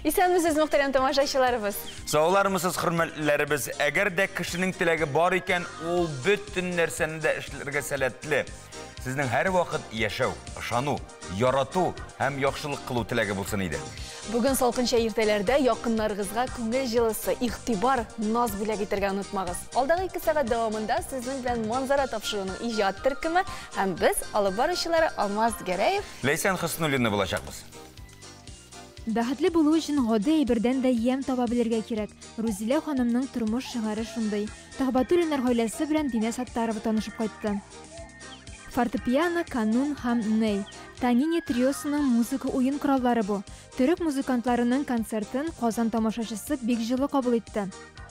Исәнмесез, мөхтәрәм тамашачыларыбыз. Саулармысыз, хөрмәтләребез. Әгәр дә кешенең теләге бар икән, ул бөтен нәрсәне дә эшләргә сәләтле. Сезнең һәр вакыт яшәү, ышану, ярату һәм яхшылык кылу теләге булсын иде. Бүген салкынча иртәләрдә якыннарыгызга күңел җылысы, игътибар, наз бүләк итәргә онытмагыз. Алдагы 2 сәгать дәвамында сезнең белән манзара тапшыруның иҗат төркеме һәм без алып баручылары Алмаз Гәрәев, Ләйсән Хөснуллина булачакбыз. Бәхетле булу өчен гади әйбердән дә ям таба белергә кирәк. Рузилә ханымның тормыш шиғары шундый. Тәхбатуллиннар гаиләсе белән Динә Саттарова танышып кайтты. Фортепиано, канун һәм ней. Танини триосының музыка уен кораллары бу. Төрек музыкантларының концертын Казан тамашачысы бик җылы кабул итте.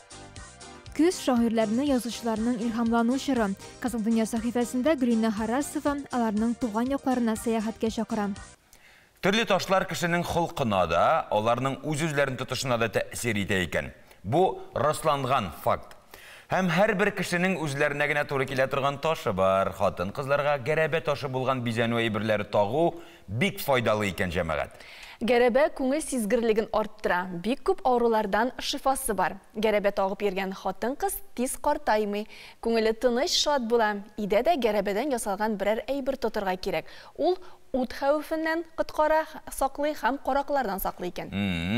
Күз шагыйрьләрне, язучыларның илһамлану чоры. Казан дөнья сәхифәсендә Гөлинә Харасова аларның туган якларына сәяхәткә чакыра. Төрле ташлар кешенең холкына да, аларның үз-үзләрен тотышына да тәэсир итә икән. Бу расланган факт. Һәм һәрбер кешенең үзләренә генә туры килә торган ташы бар. Хатын-кызларга гәрәбә ташы булган бизәнү әйберләре тагу бик файдалы икән җәмәгать. Гәрәбә күңел сизгерлеген арттыра. Бик күп авырулардан шифасы бар. Гәрәбә тагып йөргән хатын-кыз тиз картаймый. Күңеле тыныч, шат була. Идә дә гәрәбәдән ясалган берәр әйбер тотырга кирәк. Ул ут хәвефеннән коткара, саклый һәм караклардан саклый икән.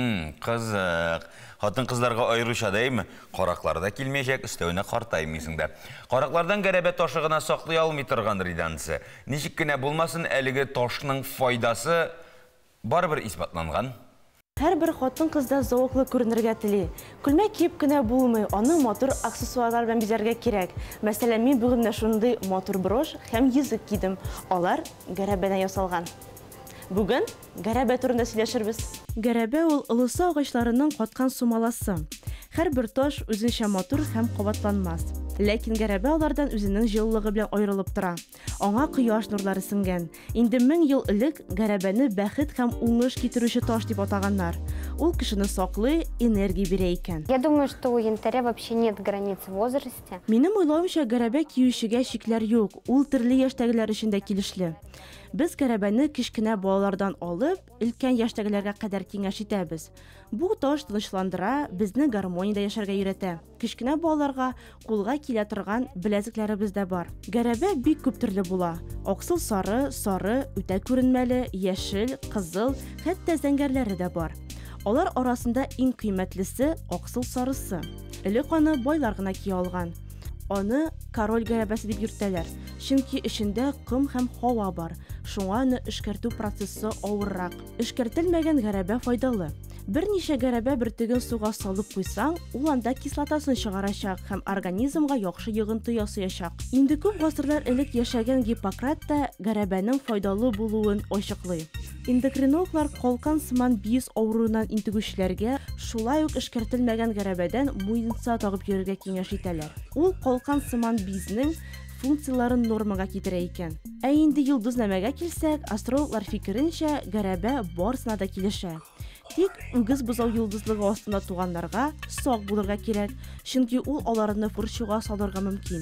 Кызык. Хатын-кызларга аеруча дәйме? Караклар да килмәячәк, өстәвенә картаймыйсың да. Караклардан гәрәбә ташы гына саклый алмый торган ридансы. Ничек кенә булмасын, әлеге ташның файдасы барыбер исбатланган. Һәрбер хатын-кызда зауыклы күренергә тели. Күлмәк киеп кенә булмый, аны матур аксессуарлар белән бизәргә кирәк. Мәсәлән, мин бүген менә шундый матур брош һәм йөзек кидем. Алар гәрәбәдән ясалган. Бүген гәрәбә турында сөйләшербез. Гәрәбә ул ылысы агачларының каткан сумаласы. Һәрбер таш үзенчә матур һәм кабатланмас. Ләкин гәрәбә алардан үзенең җылылыгы белән аерылып тора. Аңа кояш нурлары сеңгән. Инде 1000 ел элек гәрәбәне бәхет һәм уңыш китерүче таш дип атаганнар. Ул кешене саклый, энергия бирә икән. Я думаю, что у янтаря вообще нет границ в возрасте. Минем уйлавымча, гәрәбә киючегә чикләр юк. Ул төрле яшьтәгеләр өчен дә килешле. Без гәрәбәне кичкенә балалардан алып, өлкән яшьтәгеләргә кадәр киңәш итәбез. Бу таш тынычландыра, безне гармониядә яшәргә өйрәтә. Кичкенә балаларга кулга килә торган беләзекләребез дә бар. Гәрәбә бик күп төрле була. Аксыл сары, үтә күренмәле, яшел, кызыл, хәтта зәңгәрләре дә бар. Алар арасында иң кыйммәтлесе аксыл сарысы. Элек аны байлар гына кия алган. Аны король гәрәбәсе дип йөртәләр. Чөнки эчендә ком һәм һава бар. Шуңа аны эшкәртү процессы авыррак. Эшкәртелмәгән гәрәбә файдалы. Берничә гәрәбә бөртеген суга салып куйсаң, ул анда кислотасын чыгарачак һәм организмга яхшы йогынты ясаячак. Инде күп гасырлар элек яшәгән Гиппократ та гәрәбәнең файдалы булуын ачыклый. Эндокринологлар калкан сыман биис авыруыннан интегүчеләргә шулай ук эшкәртелмәгән гәрәбәдән муенса тагып йөрергә киңәш итәләр. Ул калкан сыман биизнең функцияларын нормага китерә икән. Ә инде йолдыз нәмәгә килсәк, астрологлар фикеренчә, гәрәбә барысына да килешә. Тик үгез бозау йолдызлыгы астында туганнарга сак булырга кирәк, чөнки ул аларны фурчуга салырга мөмкин.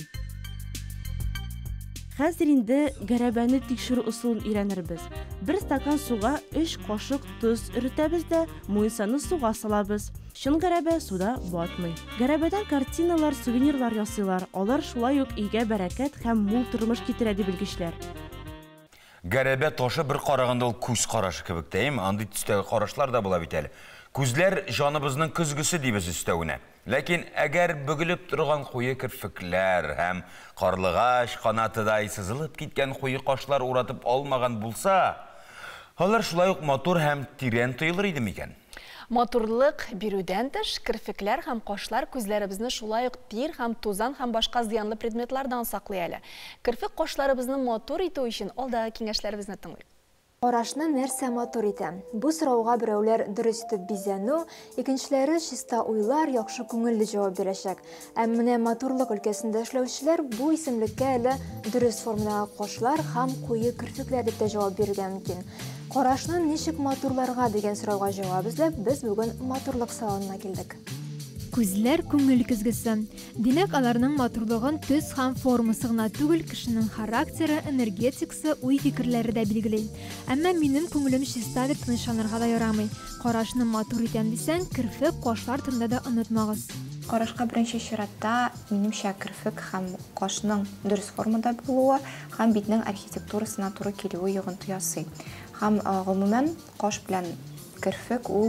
Хәзер инде гәрәбәне тикшерү усулын өйрәнербез. Бер стакан суга 3 кашык туз өретәбез дә муенсаны суга салабыз. Чын гәрәбә суда батмый. Гәрәбәдән картиналар, сувенирлар ясыйлар. Алар шулай ук өйгә бәрәкәт һәм мул тормыш китерә дип белгечләр. Гәрәбә ташы бір караганда ул күз карашы кебек тәйм, андый төстәге карашлар да була бит әле. Күзләр җаныбызның көзгесе дибез өстәвенә. Ләкин әгәр бөгелеп торган куе кирфекләр һәм карлыгач канатыдай сызылып киткән куе кашлар уратып алмаган булса, алар шулай ук матур һәм тирән тоелыр иде микән? Матурлык бирүдән тыш, кирфекләр һәм кашлар күзләребезне шулай ук тир һәм тузан һәм башка зыянлы предметлардан саклый әле. Кирфек кашларыбызны матур итү өчен алдагы киңәшләребезне тыңлыйк. Карашны нәрсә матур итә? Бу сорауга берәүләр дөрес итеп бизәнү, икенчеләре чиста уйлар, яхшы күңелле җавап бирәчәк. Ә менә матурлык өлкәсендә эшләүчеләр бу исемлеккә әле дөрес формадагы кашлар һәм куе кирфекләр дип тә җавап бирергә мөмкин. Карашны ничек матурларга дигән сорауга җавап эзләп, без бүген матурлык салонына килдек. Күзләр күңел көзгесе. Димәк, аларның матурлыгын төс һәм формасы гына түгел, кешенең характеры, энергетикасы, уй фикерләре дә билгели. Әмма минем күңелем чиста дип тынычланырга да ярамый. Карашны матур итәм дисәң, кирфек, кашлар турында да онытмагыз. Карашка беренче чиратта минемчә кирфек һәм кашның дөрес формада булуы һәм битнең архитектурасына туры килүе йогынты ясый. Һәм гомумән каш белән кирфек ул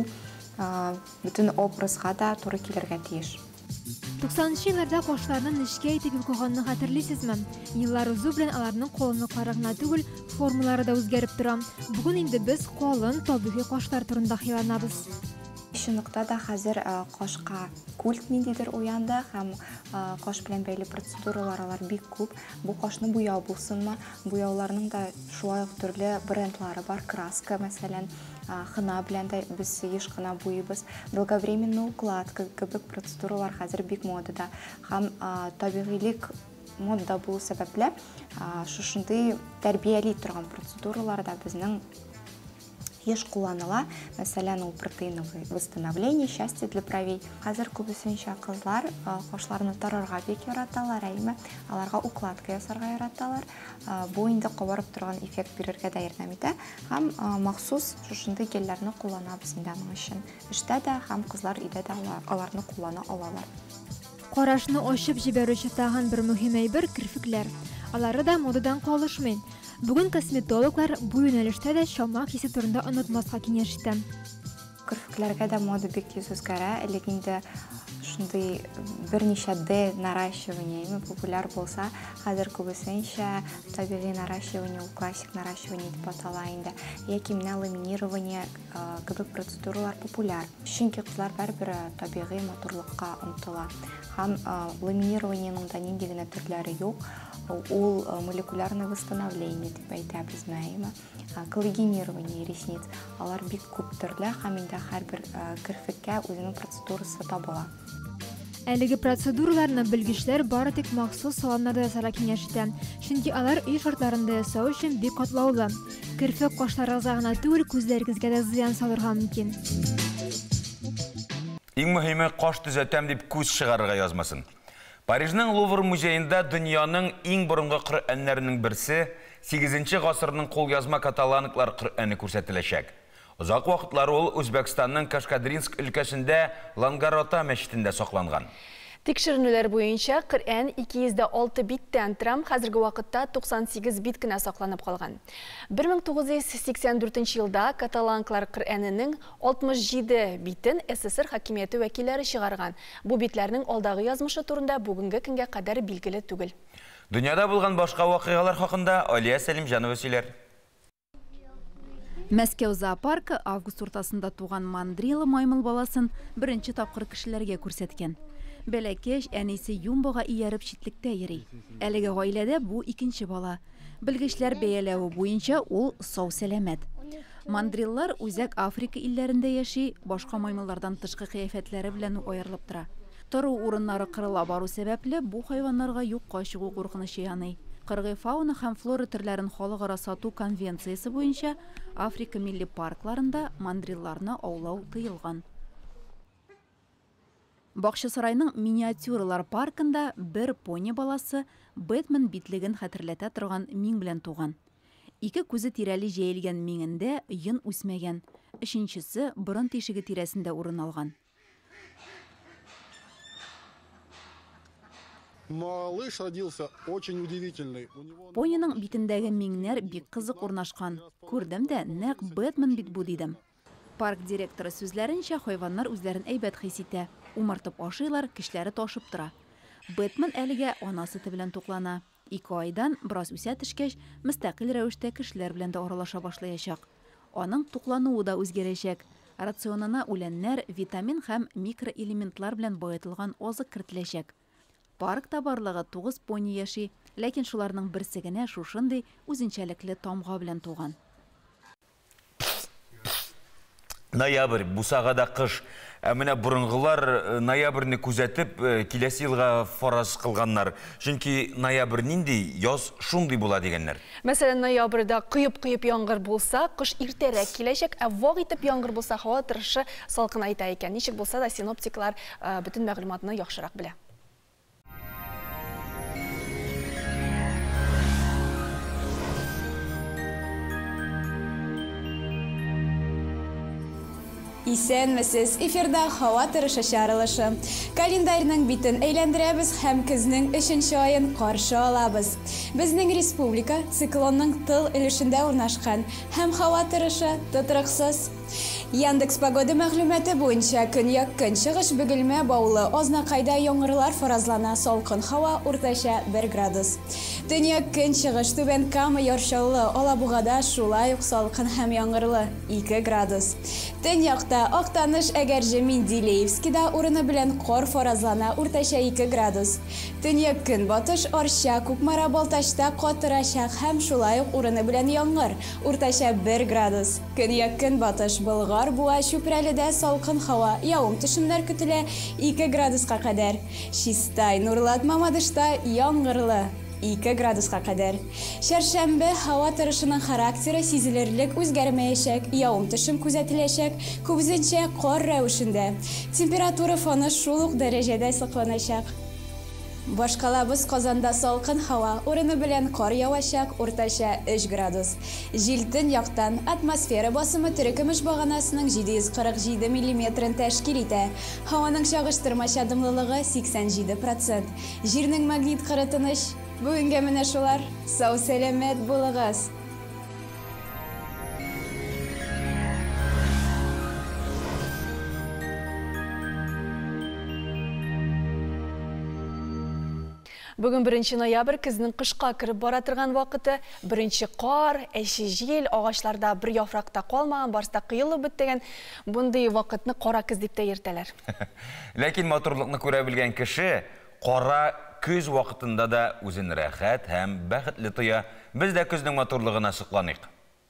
bütün образга да туры килергә тиеш. 90-нчы елларда кашларны нечкә итеп юкаганны хәтерлисезме? Еллар узу белән аларның калынлыклары гына түгел, формалары да үзгәреп тора. Бүген инде без калын, табигый кашлар турында хыяланабыз. Шунлыкта да хәзер кашка культ ниндидер уянды һәм каш белән бәйле процедуралар алар бик күп. Бу кашны буяу булсынмы? Буяуларның да шулай ук төрле брендлары бар. Краска, мәсәлән, хына белән дә без еш кына буйбыз. Долговременный укладка кебек процедуралар хәзер бик модада. Һәм табигыйлык модада булу сәбәпле шушындый тәрбияли торган процедуралар да безнең еш кулланыла. Мәсәлән, ул протеиновое восстановление, счастье для бровей. Хәзер күбесенчә кызлар кашларны тарарга бик яраталар, әйме, аларга укладка ясарга яраталар. Бу инде кабарып торган эффект бирергә дә ярдәм итә. Һәм махсус шушындый гельләрне кулланабыз инде аның өчен. Эштә дә һәм кызлар өйдә дә аларны куллана алалар. Карашны ачып җибәрүче тагын бер мөһим әйбер кирфекләр. Алары да модадан калышмый. Бүген косметологлар бу юнәлештә дә чамак хисе турында онытмаска киңәш итә. Кирфекләргә дә мода бик тиз үзгәрә. Элек инде шундый берничә D наращивание популяр булса, хәзер күбесенчә табигый наращивание, классик наращивание дип атала инде. Яки менә ламинирование кебек процедуралар популяр. Чөнки кызлар барыбер табигый матурлыкка омтыла. Һәм ламинированиенең да нинди генә төрләре юк. Ул молекулярное восстановление дип әйтәбез мәйме. Коллагенирование ресниц. Алар бик күп төрле һәм инде һәрбер кирфеккә үзенең процедурасы табыла. Әлеге процедураларны белгечләр бары тик махсус салоннарда ясарга киңәш итә. Чөнки алар үй шартларында ясау өчен бик катлаулы. Кирфек кашларыгызга гына түгел, күзләрегезгә дә зыян салырга мөмкин. Иң мөһиме каш төзәтәм дип күз чыгарырга язмасын. Парижның Лувр музейында дөньяның иң борынгы Коръәннәренең берсе 8-нче гасырның кулъязма каталанлыклар Коръәне күрсәтеләчәк. Узак вакытлар ул Үзбәкстанның Кашкадринск өлкәсендә Лангарота мәчетендә сакланган. Тикшеренүләр буенча Коръән 206 биттән тора, хәзерге вакытта 98 бит кенә сакланып калган. 1984 елда каталанклар Коръәненең 67 битен СССР хакимияте вәкилләре чыгарган. Бу битләрнең алдагы язмышы турында бүгенге көнгә кадәр билгеле түгел. Дөньяда булган башка вакыйгалар хакында Алия Сәлимҗанова сөйләр. Мәскәү зоопаркы август уртасында туган мандрила маймыл баласын беренче тапкыр кешеләргә күрсәткән. Бәләкәч әнисе юмбога ияреп читлектә йөри. Әлеге гаиләдә бу икенче бала. Белгечләр бәяләве буенча ул сау сәламәт. Мандриллар үзәк Африка илләрендә яши, башка маймыллардан тышкы кыяфәтләре белән аерылып тора. Тору урыннары кырыла бару сәбәпле бу хайваннарга юкка чыгу куркынычы яный. Кыргый фауна һәм флора төрләрен халыкара сату конвенциясе буенча Африка милли паркларында мандрилларны аулау тыелган. Бакча сарайның миниатюралар паркында бер пони баласы Бэтмен битлеген хәтерләтә торган миң белән туган. Ике күзе тирәли җәелгән миңендә йын үсмәгән, өченчесе борын тишеге тирәсендә урын алган. Малыш родился очень удивительный. Пониның битендәге миңнәр бик кызык урнашкан. Күрдем дә, нәкъ Бэтмен бит бу дидем. Парк директоры сүзләренчә, хайваннар үзләрен әйбәт хис итә. Умартып ашыйлар, кишләре ташып тора. Бэтмен әлегә анасы белән туклана. 2 айдан бераз үсә төшкәч, мөстәкыйль рәвештә кешеләр белән дә аралаша башлаячак. Аның туклануы да үзгәрәчәк. Рационына үләннәр, витамин һәм микроэлементлар белән баетылган азык кертеләчәк. Паркта барлыгы 9 пони яши, ләкин шуларның берсе генә шушындый үзенчәлекле тамга белән туган. Ноябрь, бусагада кыш. Менә бурынгылар ноябрьне күзәтеп, киләсе елга фараз кылганнар. Чөнки ноябрь нинди, яз шундый була дигәннәр. Мәсәлән, ноябрьдә кыйып яңгыр булса, кыш иртәрәк киләчәк, ә вак итеп яңгыр булса, һава торышы салкынайта икән. Ничек булса да синоптиклар бөтен мәгълүматны яхшырак белә. Исәнмесез, эфирда һава торышы чарылышы. Календарьның битен әйләндерәбез һәм көзнең 3нче аен каршы алабыз. Безнең республика циклонның тыл өлешендә урнашкан һәм һава торышы тотрыксыз. Яндекс погода мәгълүматы буенча көньяк-көнчыгыш Бөгелмә баулы азнакайда яңгырлар фаразлана, салкын һава уртача 1 градус. Төньяк-көнчыгыш Түбән Кама яршаулы, Алабугада шулай ук салкын һәм яңгырлы 2 градус. Төньякта Актаныш Әгәрҗе Менделеевскида урыны белән кар фаразлана, уртача 2 градус. Төньяк-көнбатыш Арча, Кукмара, Балтачта катырачак һәм шулай ук урыны белән яңгыр, уртача 1 градус. Көньяк-көнбатыш Болгар, Буа, Чүпрәледә салкын һава, явым-төшемнәр көтелә 2 градуска кадәр. Чистай, Нурлат, Мамадышта яңгырлы 2 градуска кадәр. Чәршәмбе һава торышының характеры сизелерлек үзгәрмәячәк, явым-төшем күзәтеләчәк, күбесенчә кар рәвешендә. Температура фоны шул ук дәрәҗәдә сакланачак. Башкалабыз Казанда салкын һава, урыны белән кар явачак, уртача 3 градус. Җилтен яктан атмосфера басымы төркемеш баганасының 747 мм тәшкил итә. Һаваның чагыштырмача дымлылыгы 87%. Җирнең магнит кырытыныш. Бүгенгә менә шулар. Сау сәламәт булыгыз. Бүген 1 ноябрь көзнең кышка кирип бара торган вакыты, беренче кар, әче җил, агачларда бер яфракта калмаган, барста кыелып беттегән, бундый вакытны кара көз дип тә йөртәләр. Ләкин матурлыкны күрә белгән кеше кара көз вакытында да үзен рәхәт һәм бәхетле тоя. Без дә көзнең матурлыгына сокланыйк.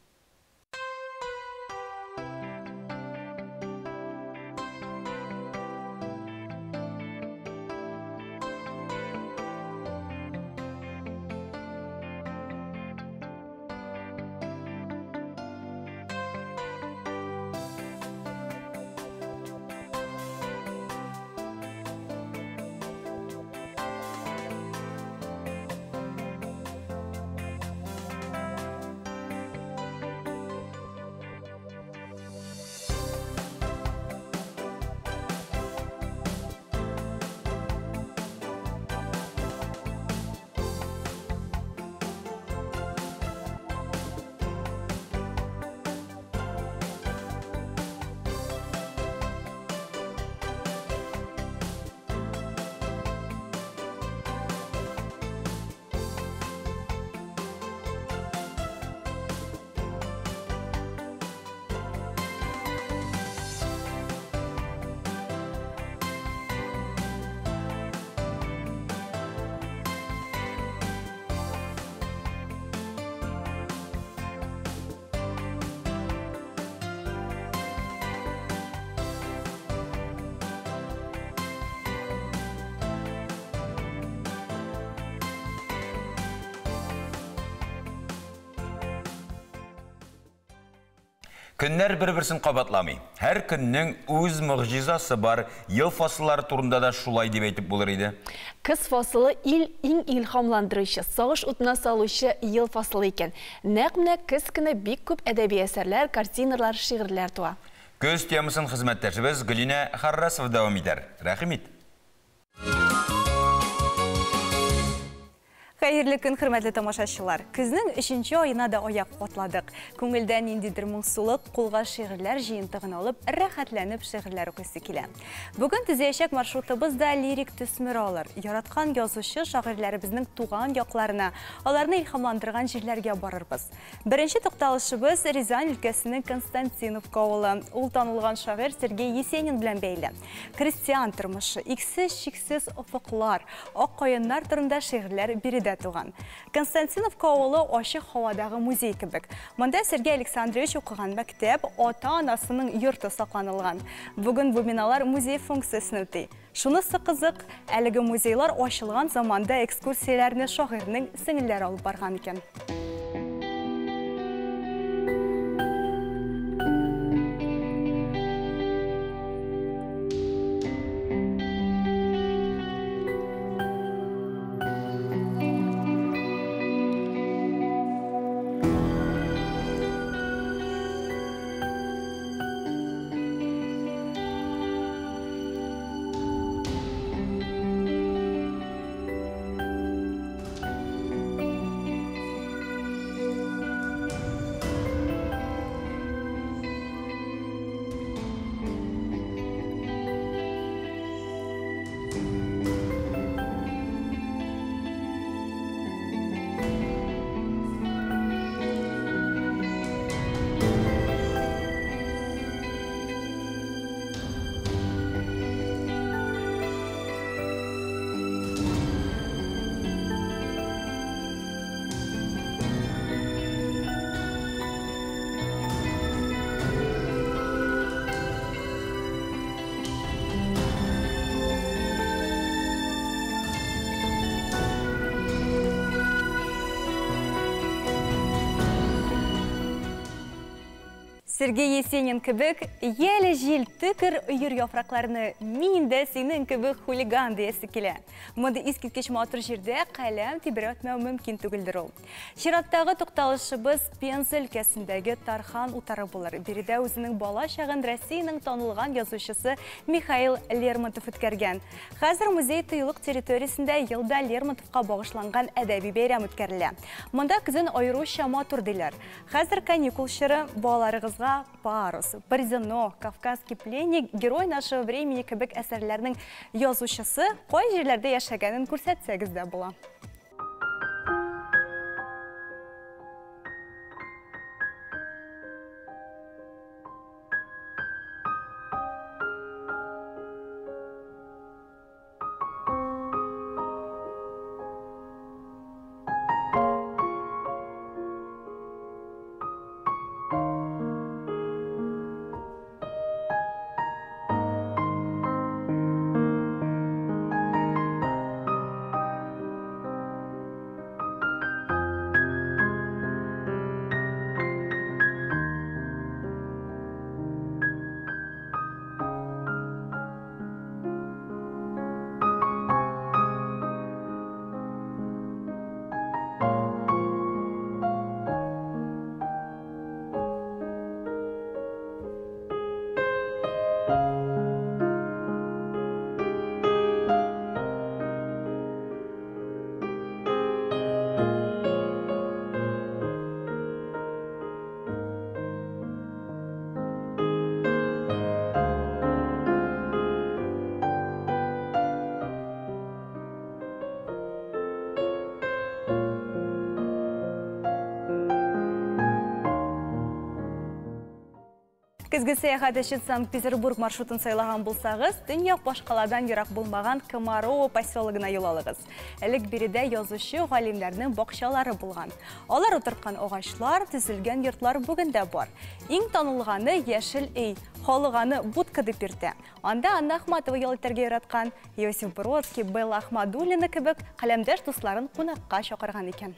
Көннәр бер-берсен кабатламый. Һәр көннең үз мөгъҗизасы бар. Ел фасыллары турында да шулай дип әйтеп булыр иде. Кыз фасылы иң илһамландыручы, сагыш утына салучы ел фасылы икән. Нәкъ менә көз көне бик күп әдәби әсәрләр, картиналар, шигырьләр туа. Көз темасын хезмәттәшебез Гөлинә Харрасова дәвам итәр. Рәхимит. Хәерле көн, хөрмәтле тамашачылар. Көзнең 3нче аена да аяк батладык. Күңелдә ниндидер моңсулык, кулга шигырьләр җыентыгын алып, рәхәтләнеп шигырьләр укыйсы килә. Бүген төзәячәк маршрутыбыз да лирик төсмер алыр. Яраткан язучы шагыйрьләребезнең туган якларына, аларны илһамландырган җирләргә барырбыз. Беренче тукталышыбыз Рязань өлкәсенең Константиновка авылы. Ул танылган шагыйрь Сергей Есенин белән бәйле. Крестьян тормышы, иксез-чиксез офыклар, ак каеннар турында шигырьләр биредә туған. Константиновка ауылы ашық хавадағы музей кебек. Мұнда Сергей Александрович оқыған мәктеп ата-анасының йорты сақланылған. Бүгін бұл биналар музей функциясын өтей. Шунысы қызық, әлігі музейлар ашылған заманда экскурсияларны шағырның сіңілер алып барған екен. Сергей Есенин кебек, елі жел түкір үйір яфрақларыны мен де сенің кебек хулиган дейесі келе. Мұнды искеткеш матыр жерде қалам тибір өтмеу мүмкін түгілдір ол. Шираттағы тоқталышыбыз Пенза өлкесіндегі Тархан утары болар. Береде өзінің бала шағын Россияның танылған язушысы Михаил Лермонтов өткерген. Қазір музей тыйлық территориясында елда Лермонтовқа бағышланған әдәби бәйрәм өткерілі. Мұнда күзін айрыша матур дейлер. Қазір каникул шыры балаларығызға Парус, Борзино, Кавказский пленник, герой нашего времени кебек әсәрләрнең язучысы кай җирләрдә яшәгәнен күрсәтсәгез дә була. Көзгі саяхат үшін Санкт-Петербург маршрутын сайлаған болсағыз, дүния башқаладан ерақ болмаған Комарово поселогына ел алығыз. Әлік береде язушы ғалимдерінің бақшалары болған. Олар отырқан оғашлар, түзілген йортлар бүгінде бар. Ең танылғаны Ешіл үй, қолығаны Будка депірді. Анда Анна Ахматова еліттерге ератқан Иосиф Бродский, Белла Ахмадулина кебек қаламдаш достларын қонаққа шақырған екен.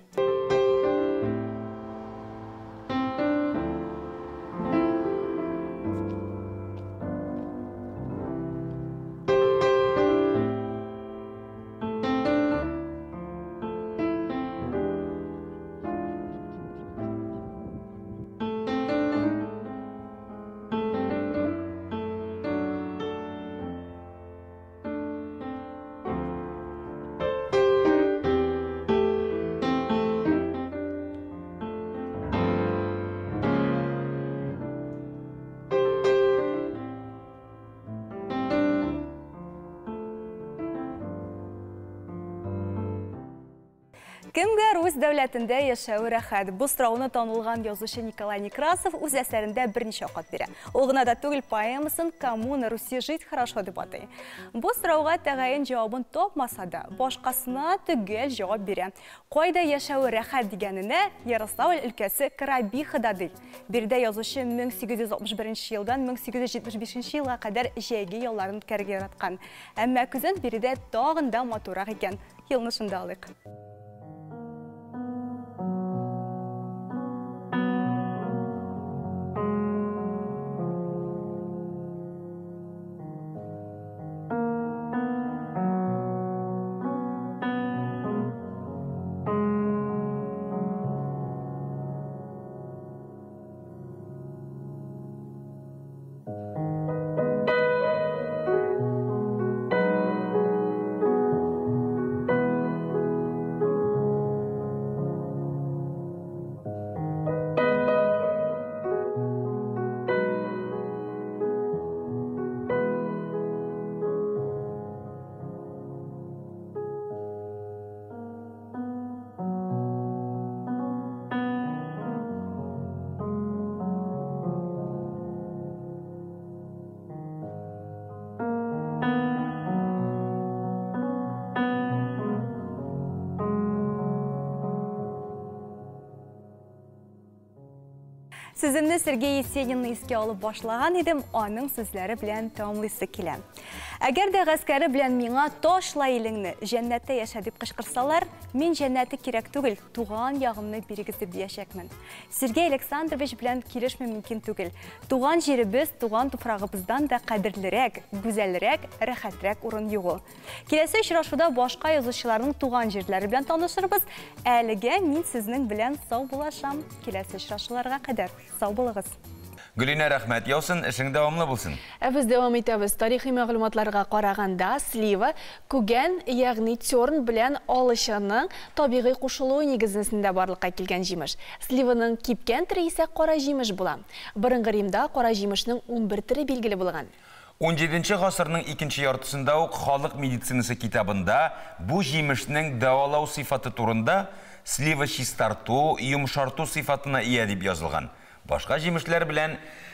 Кемгә Русь дәүләтендә яшәү рәхәт? Бу сорауны танылган язучы Николай Некрасов үз әсәрендә берничә вакыт бирә. Ул гына да түгел, поэмасын «Кому на Руси жить хорошо» дип атый. Бу сорауга тәгаен җавабын тапмаса да, башкасына төгәл җавап бирә. Кайда яшәү рәхәт дигәненә Ярославль өлкәсе Карабихада ди. Биредә язучы 1861 елдан 1875 елга кадәр җәйге ялларын үткәргә яраткан. Әмма күзен биредә тагын да матурак икән. Елны шунда алыйк. Сеземне Сергей Есенинны искә алып башлаган идем, аның сүзләре белән тәмамлыйсы килә. Әгәр дә гаскәре белән миңа ташла илеңне, җәннәттә яшә дип кычкырсалар, мин җәннәтте кирәк түгел, туган ягымны бирегез дип диячәкмен. Сергей Александрович белән килешмәү мөмкин түгел. Туган җиребез, туган туфрагыбыздан да кадерлерәк, гүзәлрәк, рәхәтрәк урын югы. Киләсе очрашуда башка язучыларның туган җирләре белән танышырбыз. Әлегә мин сезнең белән сау булашам. Киләсе очрашуларга кадәр сау булыгыз. Гөлинә, рәхмәт яусын, эшең дәвамлы булсын. Без дәвам итәбез. Тарихи мәгълүматларга караганда, слива күгән, ягъни терн белән алышының табигый кушылуы нигезендә барлыкка килгән җимеш. Сливаның кипкән төре исә кара җимеш була. Борынгы Римда кара җимешнең 11 төре билгеле булган. 17 гасырның икенче яртысында ук халык медицинасы китабында бу җимешнең дәвалау сыйфаты турында слива чистарту, йомшарту сыйфатына ия дип язылган. Башка җимешләр белән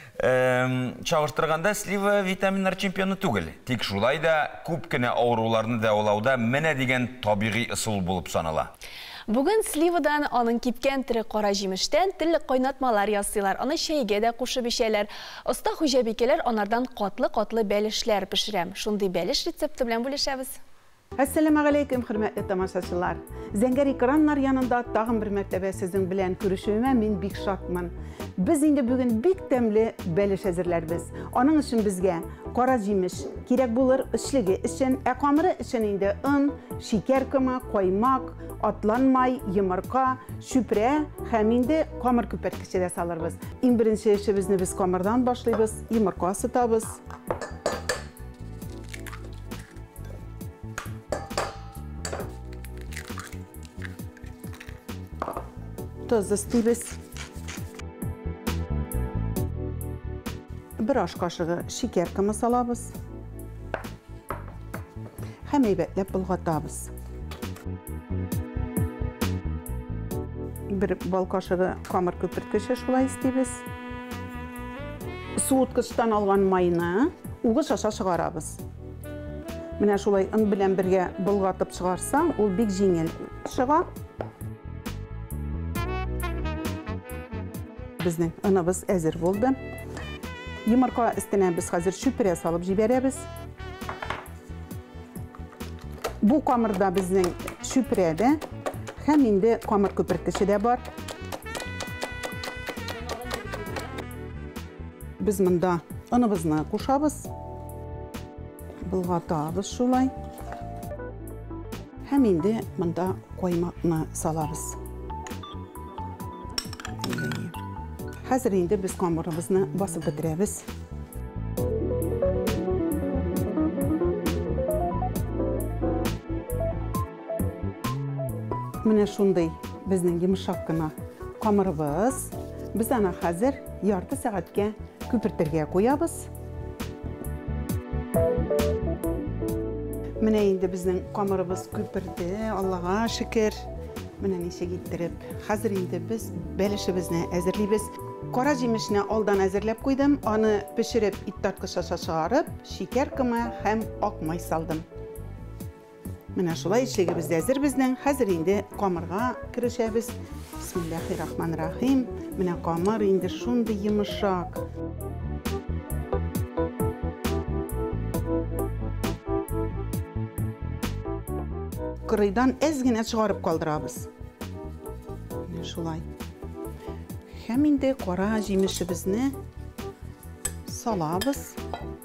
чагыштырганда слива витаминнар чемпионы түгел. Тик шулай да күп кенә авыруларны дәвалауда менә дигән табигый ысул булып санала. Бүген сливадан аның кипкән төре кара җимештән телле кайнатмалар ясыйлар. Аны чәйгә дә кушып эчәләр. Оста хуҗабикәләр анардан катлы-катлы бәлешләр пешерә. Шундый бәлеш рецепты белән бүлешәбез. Assalamu alaykum, hörmətli tamaşaçılar. Zəngər ekranlar yanında tağın bir mərtəbə sizin bilən görüşümə min bik şadman. Biz indi bugün bik təmli bəliş hazırlarız. Onun üçün bizə qara җимеш кирәк булыр эшлеге өчен, камыры өчен инде un, şeker кымы, коймак, атланмай, йомырка, шүпрә һәм инде камыр күперткече дә салырбыз. Иң беренче эшебезне без камырдан башлыйбыз, йомырка ысытабыз. Tuz ыстыйбыз. Bir aş kaşığı şeker kımı salabız. Hem eybetlep bulgatабыз. Bir bal kaşığı kamır köpürtküşü şulay isteybiz. Суыткычтан алган майны угыз аша чыгарабыз. Менә шулай ын белән бергә булгатып чыгарсаң, ул бик җиңел чыга. Безнең ыныбыз әзер булды. Йомырка өстенә без хәзер шүпрә салып җибәрәбез. Бу камырда безнең шүпрә дә һәм инде камыр көперткече дә бар. Biz монда ыныбызны кушабыз. Булгатабыз шулай. Һәм инде монда коймакны салабыз. Хәзер инде без камырыбызны басып бетерәбез. Менә шундый безнең йомшак кына камырыбыз. Без аны хәзер ярты сәгатькә күпертергә куябыз. Менә инде безнең камырыбыз күперде, Аллага шөкер. Менә ничек иттереп. Хәзер инде без бәлешебезне әзерлибез. Кара җимешне алдан әзерләп куйдым. Аны пешереп, иттарткыча чыгарып, шикәр кымы һәм ак май салдым. Менә шулай эшлегебез әзер безнең. Хәзер инде камырга керешәбез. Бисмиллаһир-рахманир-рахим. Менә камыр инде шундый йомшак. Кырыйдан әз генә чыгарып калдырабыз. Менә шулай. Һәм инде кара җимешебезне салабыз.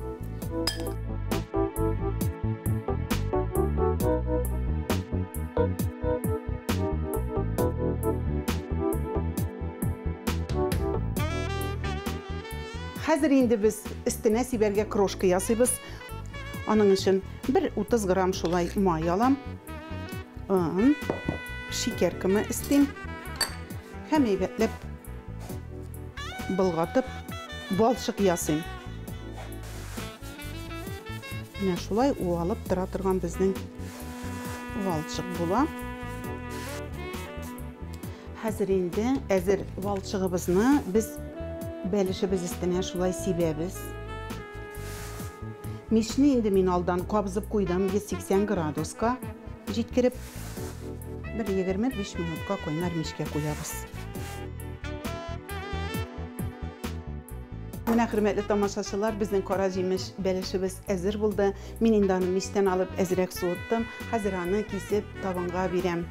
Хәзер инде без өстенә сибәргә крошка ясыйбыз. Аның өчен 1-30 грамм шулай май алам. Шикәр кымы истим. Һәм әйбәтләп былгатып балчык ясыйм. Менә шулай уалып тора торган безнең балчык була. Хәзер инде әзер балчыгыбызны без бәлешебез өстенә шулай сибәбез. Мишне инде мин алдан кабызып куйдым 180 градуска. Җиткереп 1-25 минутка кайнар мишкә куябыз. Менә хөрмәтле тамашачылар, безнең кара җимеш бәлешебез әзер булды. Мин инде аны миштән алып әзрәк суыттым. Хәзер аны кисеп табынга бирәм.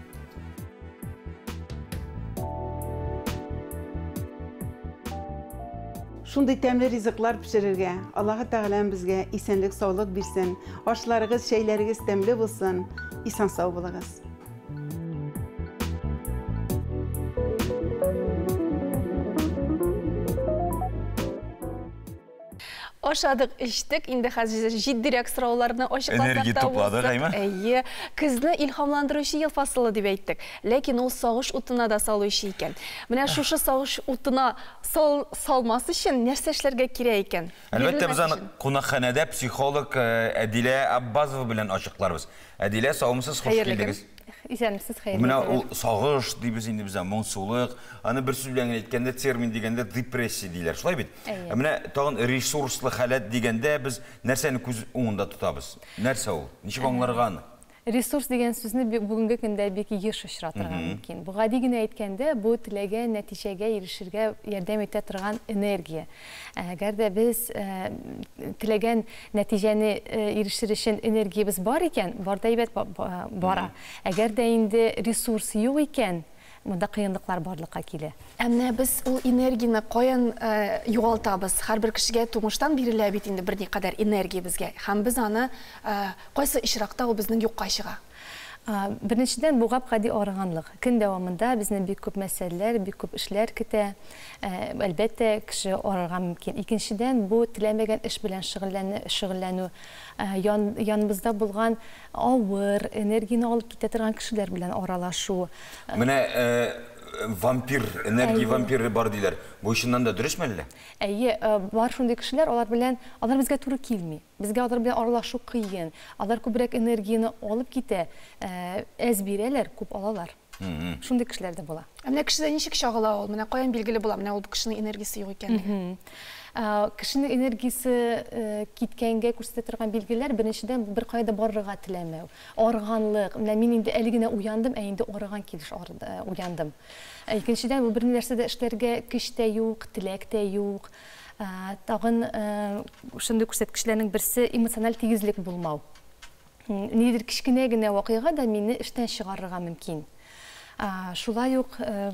Шундый тәмле ризыклар пешерергә, Аллаһы Тәгалә безгә исәнлек, саулык бирсен. Ашларыгыз, чәйләрегез тәмле булсын. Исән сау булыгыз. Ашадык, içtik. Инде хәзер җитдирәк сорауларны ачыклап Энергия тупладык, әйме? Әйе, кызны илһамландыручы ел фасылы дип әйттек. Ләкин ул сагыш утына да салучы икән. Менә шушы сагыш утына салмас өчен нәрсә эшләргә кирәк икән? Әлбәттә, без аны кунакханәдә психолог Әдилә Аббазова белән ачыкларбыз. Әдилә, саумсыз, хош килдегез. Исәнмесез, хәерле. Менә ул сагыш дибез инде без, моңсулык, аны бер сүз белән әйткәндә термин дигәндә депрессия диләр. Шулай бит? Менә тагын ресурслы халат дигәндә без нәрсәне күз уңында тотабыз? Нәрсә ул? Ничек аңларга аны? Ресурс деген сүзне бүгенге көндә бик еш очратырга мөмкин. Бу гади генә әйткәндә, бу теләгән нәтиҗәгә ирешергә ярдәм итә торган энергия. Әгәр дә без теләгән нәтиҗәне ирешер өчен энергиябыз бар икән, барда әйбәт бара. Әгәр дә инде ресурс юк икән, монда кыенлыклар барлыкка килә. Әмма без ул энергияны каян югалтабыз? Һәрбер кешегә тумыштан бирелә бит инде берникадәр энергия безгә. Һәм без аны кайсы ишракта ул безнең юкка чыга? Беренчедән, бу гади арыганлык. Көн дәвамында безне бик күп мәсьәләләр, бик күп эшләр көтә. Әлбәттә, кеше арыга мөмкин. Икенчедән, бу теләмәгән эш белән шөгыльләнү, яныбызда булган авыр, энергияны алып китә торган кешеләр белән аралашу. Менә вампир, энергия вампиры бар диләр. Бу ишеннән дә дөресме әллә? Әйе, бар шундый кешеләр, алар безгә туры килми. Безгә алар белән аралашу кыен. Алар күбрәк энергияны алып китә, әз бирәләр, күп алалар. Шундый кешеләр дә була. Менә кешедә ничек чагыла ул? Менә каян билгеле була? Менә ул кешенең энергиясе юк икән. Кешенең энергиясе киткәнгә күрсәтә торган билгеләр, беренчедән, бер кайда барырга теләмәү, арыганлык. Менә мин инде әле генә уяндым, инде арыган килеш уяндым. Икенчедән, бу бер нәрсәдә эшләргә көч тә юк, теләк тә юк. Тагын шундый күрсәткечләрнең берсе эмоциональ тигезлек булмау. Нидер кичкенә генә вакыйга да мине эштән чыгарырга мөмкин. Шулай ук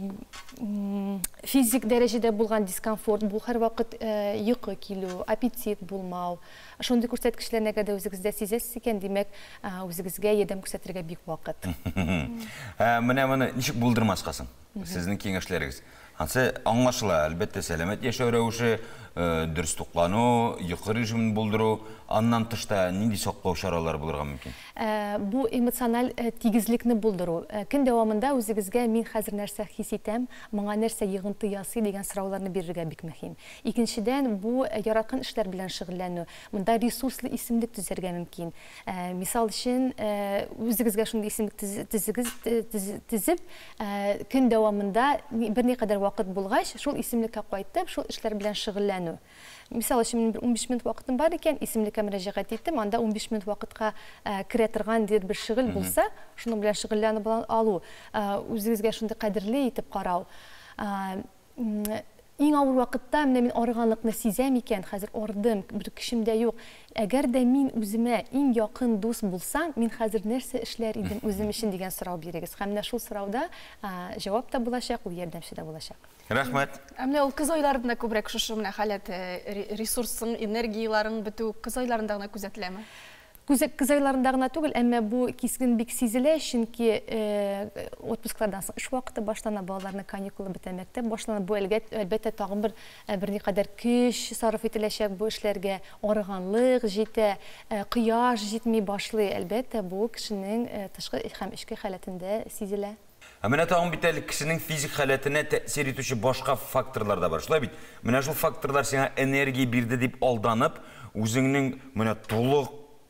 физик дәрәҗәдә булган дискомфорт, бу һәр вакыт йокы килү, аппетит булмау. Шундый күрсәткечләрне дә үзегездә сизәсез икән, димәк, үзегезгә ярдәм күрсәтергә бик вакыт. Менә моны ничек булдырмаска соң? Сезнең киңәшләрегез. Ансы аңлашыла, әлбәттә сәламәт яшәү рәвеше, дөрес туклану, йокы режимын булдыру, аннан тышта нинди саклау чаралары булырга мөмкин? Бу эмоциональ тигезлекне булдыру. Көн дәвамында үзегезгә мин хәзер нәрсә хис итәм, моңа нәрсә йогынты ясый дигән сорауларны бирергә бик мөһим. Икенчедән, бу яраткан эшләр белән шөгыльләнү. Монда ресурслы исемлек төзергә мөмкин. Мисал өчен, үзегезгә шундый исемлек төзеп, көн дәвамында берникадәр вакыт булгач, шул исемлеккә кайтып, шул эшләр белән шөгыльләнү. Мисал өчен 15 минут вакытым бар икән, исемлеккә мөрәҗәгать иттем, анда 15 минут вакытка керә торган бер шөгыль булса, шуның белән шөгыльләнеп алу, үзегезгә шундый кадерле итеп карау. Иң авыр вакытта менә мин арыганлыкны сизәм икән, хәзер ардым, бер кешем дә юк. Әгәр дә мин үземә иң якын дус булсам, мин хәзер нәрсә эшләр идем үзем өчен дигән сорау бирегез. Һәм менә шул сорауда җавап та булачак, ул ярдәмче дә булачак. Рәхмәт. Менә ул кыз айларында күбрәк шушы менә халәт ресурсын, энергияларын бетү кыз айларында гына күзәтеләме? Кыз айларында гына түгел, әмма бу кискен бик сизелә, чөнки отпусклардан соң эш вакыты башлана, балаларның каникулы бетә, мәктәп башлана. Бу әлбәттә тагын берникадәр көч сарыф ителәчәк бу эшләргә, арыганлык җитә, кояш җитми башлый. Әлбәттә бу кешенең тышкы һәм эчке халәтендә сизелә. Менә тагын бит әле кешенең физик халәтенә тәэсир итүче башка факторлар да бар. Шулай бит. Менә шул факторлар сиңа энергия бирде дип алданып, үзеңнең менә тулы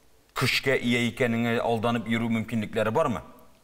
көчкә ия икәнеңә алданып йөрү мөмкинлекләре бармы?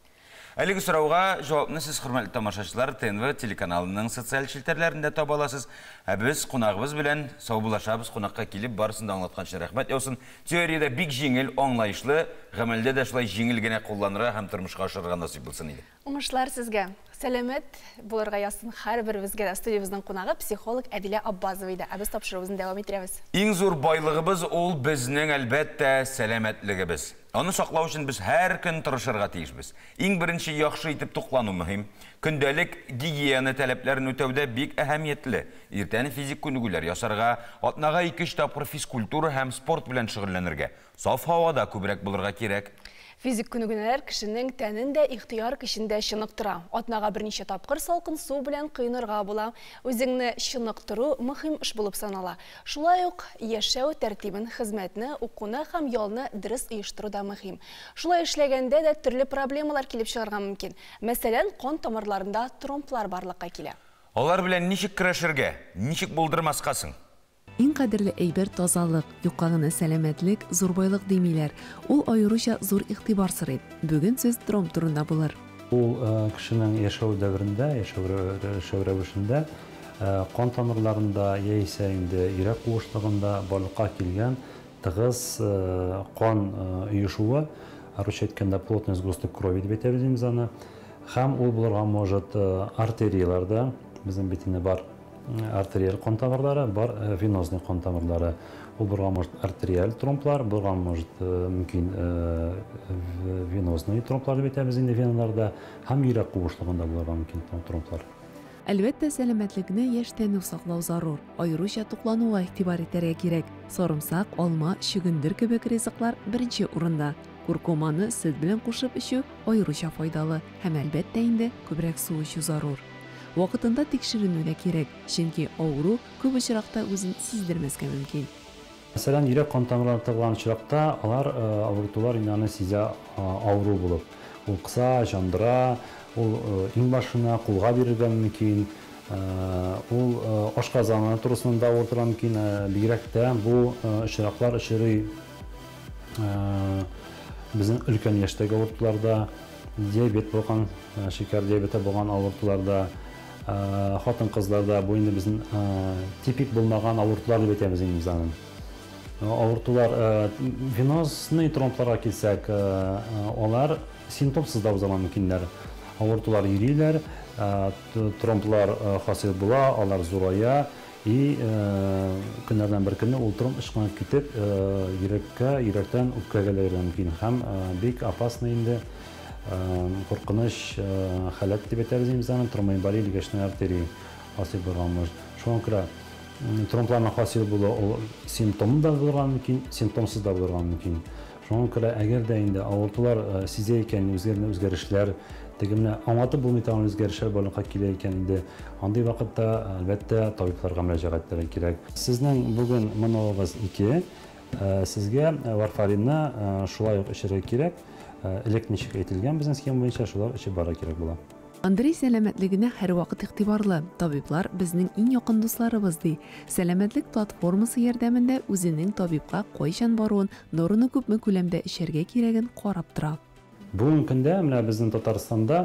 Әлеге сорауга җавапны сез, хөрмәтле тамашачылар, ТНВ телеканалының социаль челтәрләрендә таба аласыз. Без кунагыбыз белән саубулашабыз, кунакка килеп барысын да аңлатканчы рәхмәт яусын. Теориядә бик җиңел, аңлаешлы, гамәлдә дә шулай җиңел генә кулланырга һәм тормышка ашырырга насыйп булсын иде. Уңышлар сезгә. Сәламәт булырга язсын һәрберебезгә дә. Студиябезнең кунагы психолог Әдилә Аббазова иде. Без тапшыруыбызны дәвам иттерәбез. Иң зур байлыгыбыз ул безнең әлбәттә сәламәтлегебез. Аны саклау өчен без һәр көн тырышырга тиешбез. Иң беренче яхшы итеп туклану мөһим. Көндәлек гигиена таләпләрен үтәүдә бик әһәмиятле. Иртәне физик күнегүләр ясарга, атнага 2 тапкыр физкультура һәм спорт белән шөгыльләнергә. Саф һавада күбрәк булырга кирәк. Физик күнегүләр кешенең тәнен дә ихтыяр көчендә чыныктыра. Атнага берничә тапкыр салкын су белән кыйнырга була. Үзеңне чыныктыру мөһим эш булып санала. Шулай ук яшәү тәртибен, хезмәтне, укуны һәм ялны дөрес оештыру да мөһим. Шулай эшләгәндә дә төрле проблемалар килеп чыгарга мөмкин. Мәсәлән, кан тамырларында тромблар барлыкка килә. Алар белән ничек көрәшергә, ничек булдырмаска соң? Иң кадерле әйбер тазалык, юкка гына сәламәтлек, зур байлык димиләр. Ул аеруча зур игътибар сорый. Бүген сүз тромб турында булыр. Ул кешенең яшәү дәверендә, яшәү рәвешендә, кан тамырларында яисә инде йөрәк куышлыгында барлыкка килгән тыгыз кан оешуы, русча әйткәндә плотный сгусток крови дип әйтәбез аны. Һәм ул булырга может артерияларда, безнең битендә бар артериаль кан тамырлары, бар венозный кан тамырлары. Ул булырга может артериаль тромблар, булырга может мөмкин венозный тромблар дип әйтәбез инде веналарда, һәм йөрәк куышлыгында булырга мөмкин тромблар. Әлбәттә, сәламәтлекне яшьтән саклау зарур. Аеруча туклануга игътибар итәргә кирәк. Сарымсак, алма, чөгендер кебек ризыклар беренче урында. Куркуманы сөт белән кушып эчү аеруча файдалы. Һәм әлбәттә инде күбрәк су эчү зарур. Вакытында тикшеренү дә кирәк, чөнки авыру күп очракта үзен сиздермәскә мөмкин. Мәсәлән, йөрәк кан тамырлары тыгылган очракта алар авыртулар инаны сизә авыру булып. Ул кыса, жандыра, ул иң башына кулга бирергә мөмкин. Ул ашказаны турысында авыртырга мөмкин. Бигрәк тә бу очраклар очрый безнең өлкән яшьтәге авыртуларда, диабет булган, шикәр диабеты булган авыртуларда, хатын-кызларда бу инде безнең типик булмаган авыртулар дип әйтәбез инде аны. Авыртулар венозный тромбларга килсәк, алар симптомсыз да булырга мөмкиннәр. Авыртулар йөриләр, тромблар хасил була, алар зурая, и көннәрдән бер көнне ул тромб ышкынып китеп, йөрәктән үпкәгә эләгергә мөмкин. Һәм бик опасный инде куркыныч халәт дип әйтәбез инде аны, тромбоэмболия дигән артерия хасил булырга мөмкин. Шуңа күрә тромбларның хасил булуы ул симптомы да булырга мөмкин, симптомсыз да булырга мөмкин. Шуңа күрә әгәр дә инде авыртулар сизә икән, үзгәрешләр Тегімне аңлатып булмый торган үзгәрешләр барлыкка килә икән инде. Андый вакытта әлбәттә табибларга мөрәҗәгать итәргә кирәк. Сезнең бүген монологыгыз 2. Сезгә варфаринны шулай ук эчәргә кирәк. Элек ничек әйтелгән безнең схема буенча шулар эчеп барырга кирәк була. Андрей сәламәтлегенә һәр вакыт игътибарлы. Табиблар безнең иң якын дусларыбыз ди. Сәламәтлек платформасы ярдәмендә үзенең табибка кайчан баруын, дорыны күпме күләмдә эчәргә кирәген карап тора. Бүгенге көндә менә безнең Татарстанда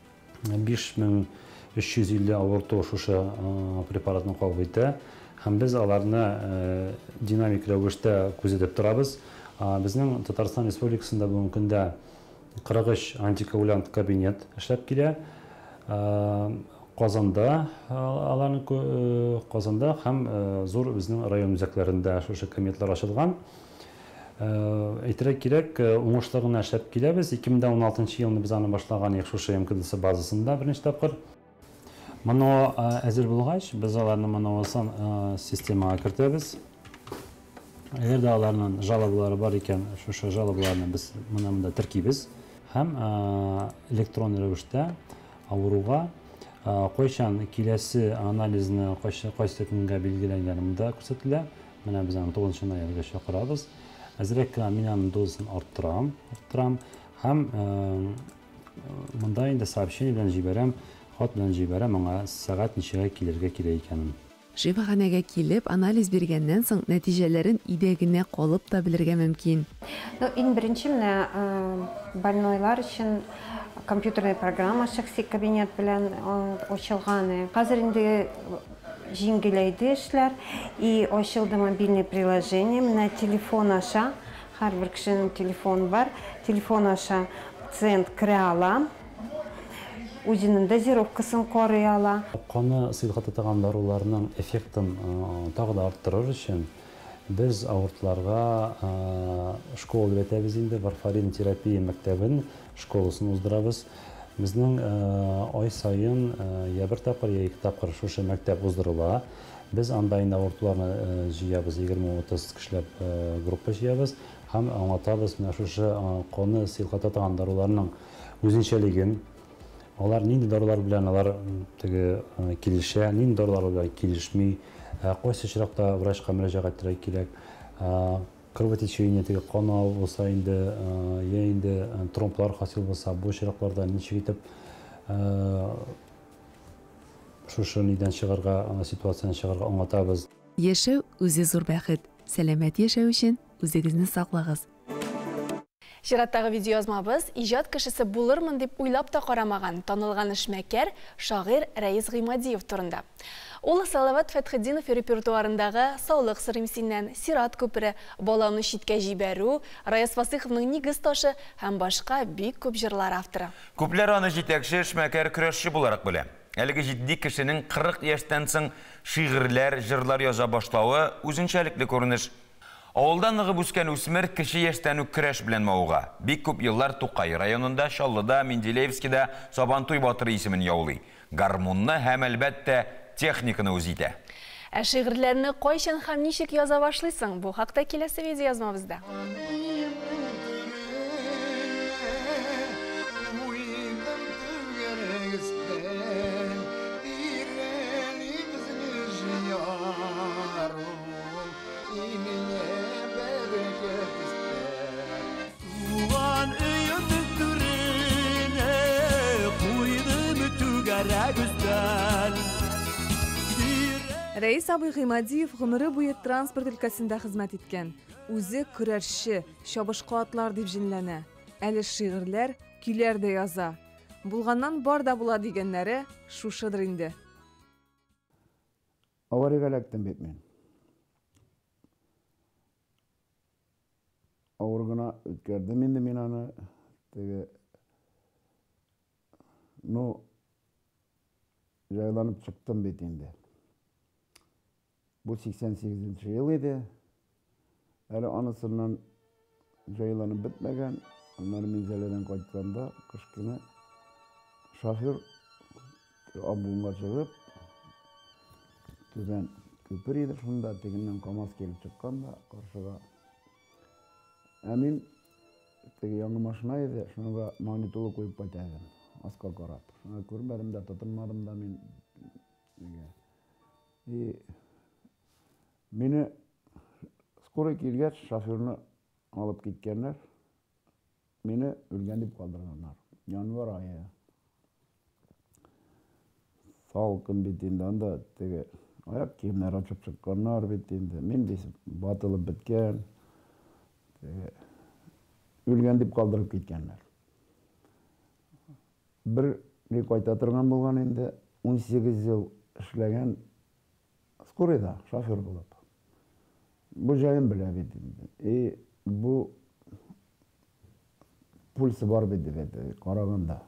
5350 авырту шушы препаратны кабул итә. Һәм без аларны динамик рәвештә күзәтеп торабыз. Безнең Татарстан Республикасында бүгенге көндә 43 антикоагулянт кабинет эшләп килә. Казанда һәм зур безнең район үзәкләрендә шушы кабинетлар ачылган. Әйтергә кирәк, уңышлы гына эшләп киләбез. 2016 елны без аны башлаган шушы МКДС базасында беренче тапкыр. Моны әзер булгач, без аларны моносан системага кертәбез. Әгәр дә аларның жалобалары бар икән, шушы жалобаларны без монда теркибез. Һәм электрон рәвештә авыруга кайчан киләсе анализны кайсы көнгә билгеләнгән монда күрсәтелә. Менә без аны 9 ноябрьгә чакырабыз. Әзрәк мин аның дозасын арттырам. Һәм монда инде сообщение белән җибәрәм, хат белән җибәрәм, аңа сәгать ничәгә килергә кирәк икәнен. Шифаханәгә килеп, анализ биргәннән соң нәтиҗәләрен идәгенә калып та белергә мөмкин. Иң беренче менә больнойлар өчен компьютерный программа шәхси кабинет белән ачылган. Хәзер инде җиңеләйде эшләр и ачылды мобильный приложение. Менә телефон аша, һәрбер кешенең телефон бар. Телефон аша пациент керә ала. Үзенең дозировкасын карый ала. Каны сыйфаты таган даруларның эффектын тагы да арттырыр өчен без авыртларга школа ветәбез инде, варфарин терапия мәктәбен школасын уздырабыз. Безнең ай сайын я бер тапкыр, я 2 тапкыр шушы мәктәп уздырыла. Без анда инде авыртларны җыябыз, 20-30 кешеләп группа җыябыз һәм аңлатабыз менә шушы каны сыйфаты таган даруларның үзенчәлеген. Алар нинди дарулар белән алар килешә, нинди дарулар белән килешми, кайсы очракта врачка мөрәҗәгать итәргә кирәк. Кровотечение канал булса инде, я инде тромблар хасил булса, бу очракларда ничек итеп шушы нидән чыгарга, ситуацияны чыгарга аңлатабыз. Яшәү үзе зур бәхет. Сәламәт яшәү өчен үзегезне саклагыз. Чираттагы видеоязмабыз иҗат кешесе булырмын дип уйлап та карамаган танылган эшмәкәр шагыйрь Рәис Гыймадиев турында. Ул Салават Фәтхетдинов репертуарындагы Саулык сыримсиннән, Сират күпере, Баланы читкә җибәрү, Раяз Фасыйховның Нигез ташы һәм башка бик күп җырлар авторы. Күпләр аны җитәкче эшмәкәр көрәшче буларак белә. Әлеге җитди кешенең 40 яшьтән соң шигырьләр, җырлар яза башлавы үзенчәлекле күренеш. Авылдан ныгып үскән үсмер кеше яшьтән үк көрәш белән мавыга. Бик күп еллар Тукай районында, Шаллыда, Менделеевскида Сабантуй батыры исемен яулый. Гармунны һәм әлбәттә техниканы үз итә. Ә шигырьләрне кайчан һәм ничек яза башлыйсың? Бу хакта киләсе видеоязмабызда. Рәис абый Гыймадиев гомере буе транспорт өлкәсендә хезмәт иткән. Үзе көрәшче, чабышкы атлар дип җинләнә. Әле шигырьләр, көйләр дә яза. Булганнан бар да була дигәннәре шушыдыр инде. Авария эләктем бит мин. Авыргына үткәрдем инде мин аны. Жайланып чыктым бит инде. Бу 88-нче ел иде. Әле анысыннан жайланып бетмәгән. Аннан Минзәләдән кайтканда кышкыны шофер абуңга чыгып, түбән күпер иде, шунда тегеннән КамАЗ килеп чыкканда каршыга. Ә мин теге яңа машина иде, шуңа магнитола куеп кайтам. asqa qarab. Көрмәдім де, тұтынмадым да мен. Мені скорый келгәч, шоферны алып кеткенлер, мені өлген деп қалдырғанlar. Январ айы. Салқын бетінде, анда теге аяқ киімдер ашып шыққанlar бетінде. Мен десіп, батылып біткен. Өлген деп қалдырып кеткенлер. Bir қайта тұрған болған енді 18 жыл ішлеген скорыйда шофер болып. Бұл жайын біле бетінде. Бұл пульсы бар беді қарағанда.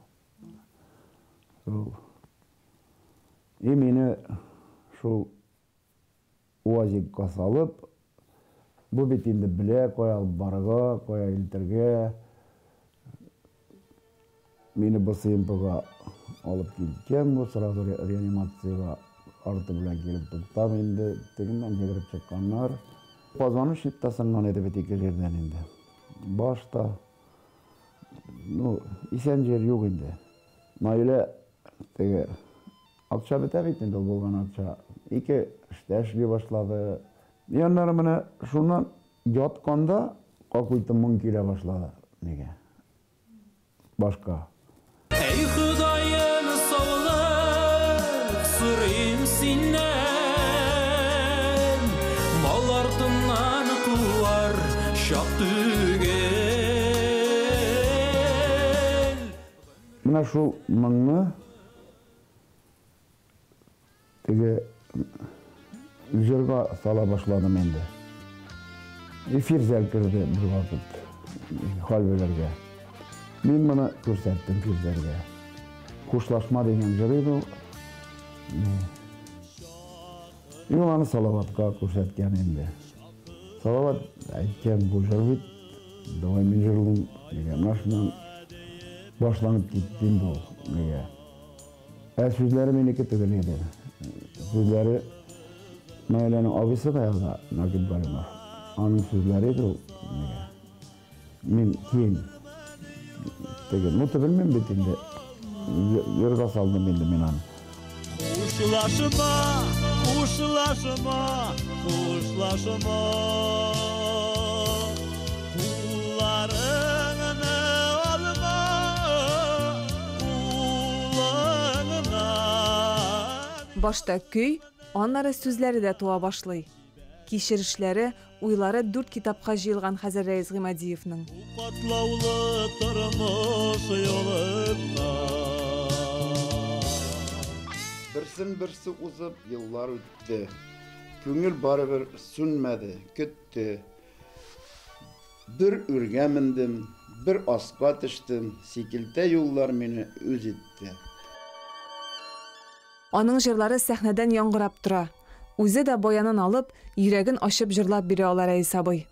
Мені шул УАЗикқа салып, бұл бетінде біле, қоя барға, қоя илтерге, мені БСМП-ға алып келген, бұл сразу реанимацияға арты білен келіп тұқтап енді, тегінен жегіріп шыққанлар. Пазаны шетта сынған еді бетеке жерден енді. Башта, исен жер yok енді. Наиле теге акча бітә бит енді болған акча. Ике іште эшлей башлады. Яннары менә шуннан ятканда какой-то мың килә башлады. Неге? Башка. Ey Худайым саулык сұрайым синнен, мал артынан куар шақ түгел. Менә шул мыңны теге жерге сала башладым енді. Эфир зәлкірді бір вақыт халбелерге. Мен мұны көрсәттім фирзерге. Қошлашма деген жыр еді. Мен оны салаватқа көрсәткен енді. Салават әйткен бұл жыр бит. Давай мен жырылым деген машинан башланып кеттен бұл. Сөздері менеке түгіл еді. Сөздері Наиленің абысы қаяғда Накит Баримов. Аның сөздері еді ол. Мен кейін білмем бетінде ерға салдым енді мен аны. Қушылашыма, қушылашыма, қушылашыма, құларыңыны алма, құлыңына. Башта көй, аннары сүзләре дә туа башлый. Кишерешләре, уйлары 4 китапқа жиылған Хәзір Рәис Гыймадиевның. Катлаулы тормыш yolunda. Бірсін-бірсі ұзып yıllar өтті. Көңіл барыбір сүнмәді, күтті. Bir үрге міндім, bir асқа түштім, секілте yollar мені өз етті. Аның жырлары сәхнәдән яңгырап тора. Үзе дә баянын алып, йөрәген ашып жырлап бирә ала Рәис абый.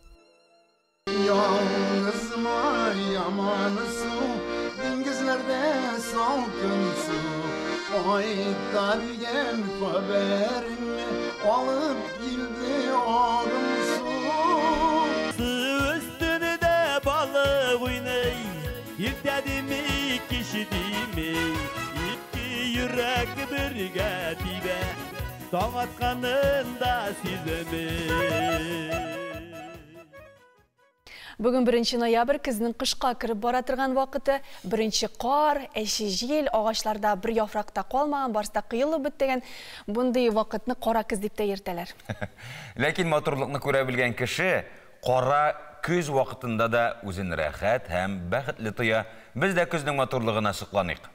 Yalnızma yamanı su, dengizlerde salkın su. Ayda diyen haberini alıp girdi ağrım su. Su üstünü de balık oynay, irtedi mi kişidi mi? İki yürek birge dibe. Taң атқанында сеземін. Бүгін 1 ноябрь күзнің қышқа кіріп бара тұрған вақыты, бірінші қар, әші жел, ағашларда бір яфрақта қалмаған, барыста қиылы біттеген, бұндай вақытны қара күз деп те ертелер. Ләкин матурлықны көре білген кіші, қара күз вақытында да өзін рәхәт һәм бәхетлі тұя. Біз де күздің матурлығына сұқланық.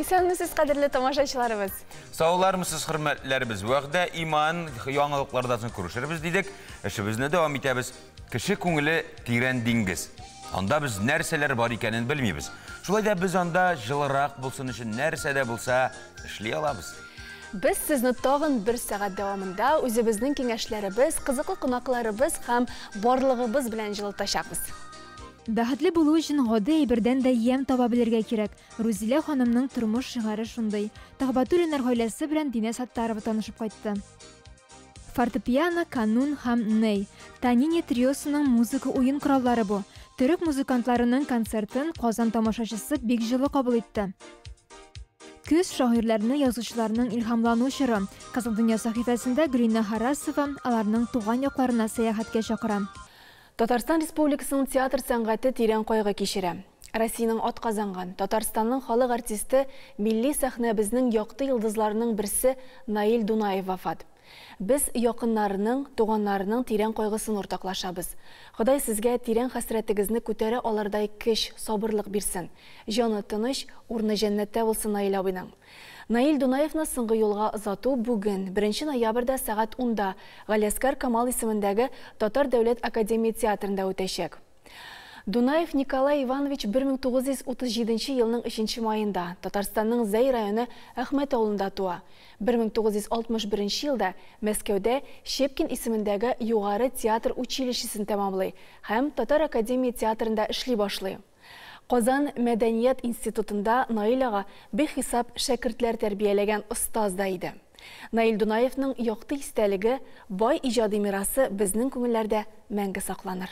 Исәнмесез, кадерле тамашачыларыбыз. Саулармысыз, хөрмәтләребез. Вәгъдә иман яңалыклардан күрешербез дидек. Эшебезне дәвам итәбез. Кеше күңеле тирән диңгез. Анда без нәрсәләр бар икәнен белмибез. Шулай да без анда җылырак булсын өчен нәрсәдә булса эшли алабыз. Biz sizni tag'in bir saat davomida o'zimizning kengashlarimiz, qiziqli qo'noqlarimiz ham borlig'imiz bilan jiltashamiz. Бәхетле булу өчен гади әйбердән дә ям таба белергә кирәк. Рузилә ханымның тормыш шигары шундый. Тагъбатуллиннар гаиләсе белән Динә Саттарова танышып кайтты. Фортепиано, канун һәм ней. Танине триосының музыка уен кораллары бу. Төрек музыкантларының концертын Казан тамашачысы бик җылы кабул итте. Күз шагыйрьләрне, язучыларның илһамлану чоры. Казан дөнья сәхифәсендә Гөлинә Харасова аларның туган якларына сәяхәткә чакыра. Татарстан Республикасының театр сәнгате тирән кайгы кичерә. Россиянең атказанган Татарстанның халык артисты, милли сәхнәбезнең якты йолдызларының берсе Наил Дунаев вафат. Без якыннарының, туганнарының тирән кайгысын уртаклашабыз. Ходай сезгә тирән хәсрәтегезне күтәрә алардай көч, сабырлык бирсен. Җаны тыныч, урны җәннәттә булсын Наил абыйның. Наил Дунаевны соңгы юлга озату бүген 1 ноябрьдә сәгать 10-да Галиаскар Камал исемендәге Татар дәүләт академия театрында үтәчәк. Дунаев Николай Иванович 1937 елның 3 майында Татарстанның Зәй районы Әхмәт авылында туа. 1961 елда Мәскәүдә Щепкин исемендәге югары театр училищесын тәмамлый һәм Татар академия театрында эшли башлый. Казан Мәдәният институтында Наилага бихисап шәкертләр тәрбияләгән остаз да иде. Наил Дунаевның якты истәлеге, бай иҗади мирасы безнең күңелләрдә мәңге сакланыр.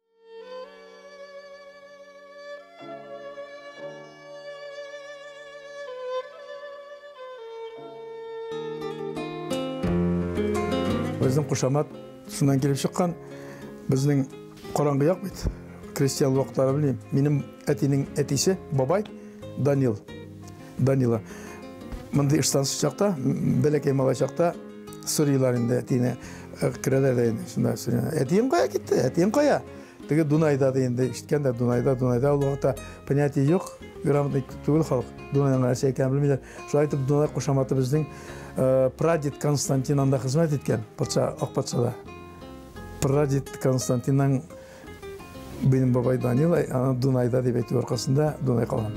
Безнең кушамат шуннан килеп чыккан, безнең караңгы як бит. Крестьян вакытлары белән минем әтинең әтисе бабай Данила. Монда иштансы чакта, бәләкәй малай чакта сорыйлар инде әтине керәләр дә инде. Шунда сорыйлар. Әтием кая китте? Әтием кая? Теге Дунайда да инде ишеткәндә Дунайда ул вакытта понятие юк, грамотный түгел халык. Дунайның нәрсә икәнен белмиләр. Шулай итеп Дунай кушаматы безнең прадед Константин анда хезмәт иткән, патша Акпатшада. Прадед Константинның benim babay Danil, Dunay'da diye beti arkasında Dunay kalan.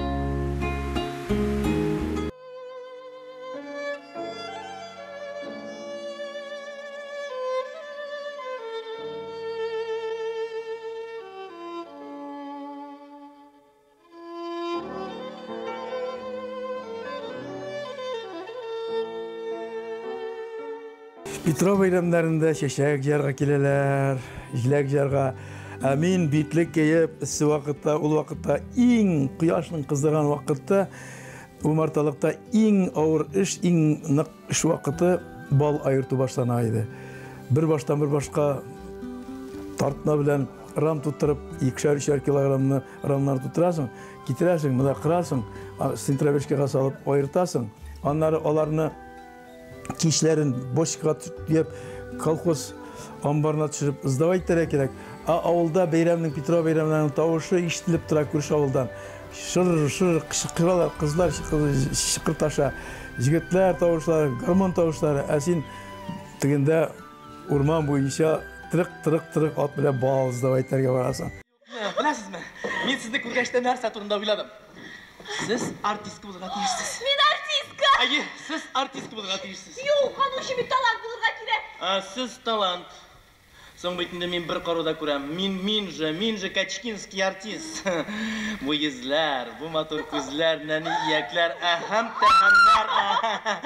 Petrov bayramlarında şeşek jarga kileler, işlek jarga. Әмин битлек кейіп, ісі вақытта, ул вақытта ең құяшның қыздырған вақытта, умарталықта ең ауыр іш, ең нық іш вақыты бал айырту баштан айды. Бір баштан бір башқа тартына білән рам тұттырып, 2-3 килограммны рамнар тұттырасың, кетіресің, мұда қырасың, синтробешкеға салып айыртасың. Аннары оларыны кишлерін бошқа түтіп, колхоз амбарына түшіріп, ыздавайттар керек. Ауылда бейрамның, Петров бейрамның тауышы ишетіліп тұра көріш ауылдан. Шыр-шыр қыралар, қызлар шықыр таша, жігітлер тауышлары, гармон тауышлары, әсін тігінде урман бойынша тырық от біле бал ыздавайттарға барасың. Білесіз ме? Мен сізді көргәштен нәрсе турында ойладым. Сіз артистка болуға тиіссіз. Мен артистка? Айы, сіз артистка болуға тиіссіз. Yok, қанушы мен талант болуға керек. Сіз талант. Соң бетінде мен бір қаруда көрем. Мен же качкинский артист. Бұл езлер, бұл матур көзлер, нәні ияклер, әхәм тәхәмнәр.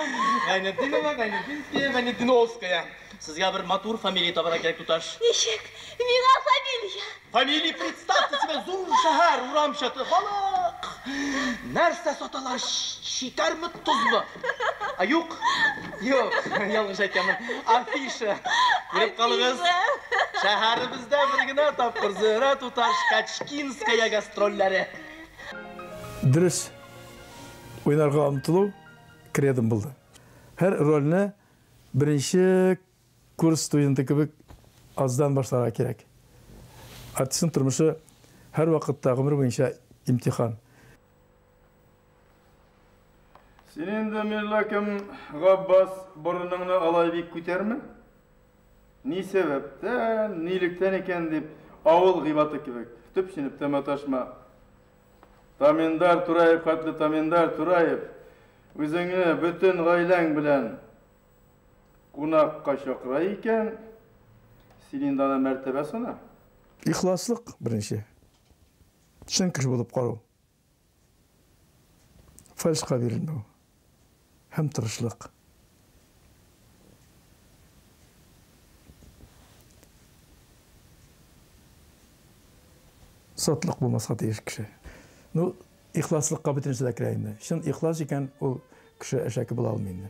Ванединовская. Сізге бір матур фамилия табара керек тұташ. Нешек? Миға фамилия. Фамилия, представьте себе, зур шәһәр, урам шаты, халық. Нәрсә саталар, шикәр ме, тұз ме? Юк, ялғыш айтамын. Афиша. Көріп қалыңыз. Шәһәрімізде бір генә тапқыр зыра тұташ Качкинская гастрольләре. Дұрыс ойнарға ұмтылу кредім болды. Әр рөліне бірінші курс студенті кебек аздан башларға керек. Артистің тұрмышы әр вақытта ғұмыр бойынша имтихан. Senin de millakım Gabbas burununu alay bik kütermi? Ni sebepten, nilikten eken dip avul gıbatı kibek. Tüpşinip temataşma. Tamindar Turayıp, katlı Tamindar Turayıp. Özüngü bütün gaylan bilen kunakka şokra iken senin dana mertebe sana. İhlaslık birinci. Çın kış bulup karu. Falşka verilmeu. Hem tırışlık. Satlık bulmasa değiş kişi. Nu ihlaslıkka bitince de kireyinde. Şimdi ihlas iken o kişi eşeki bula almayın.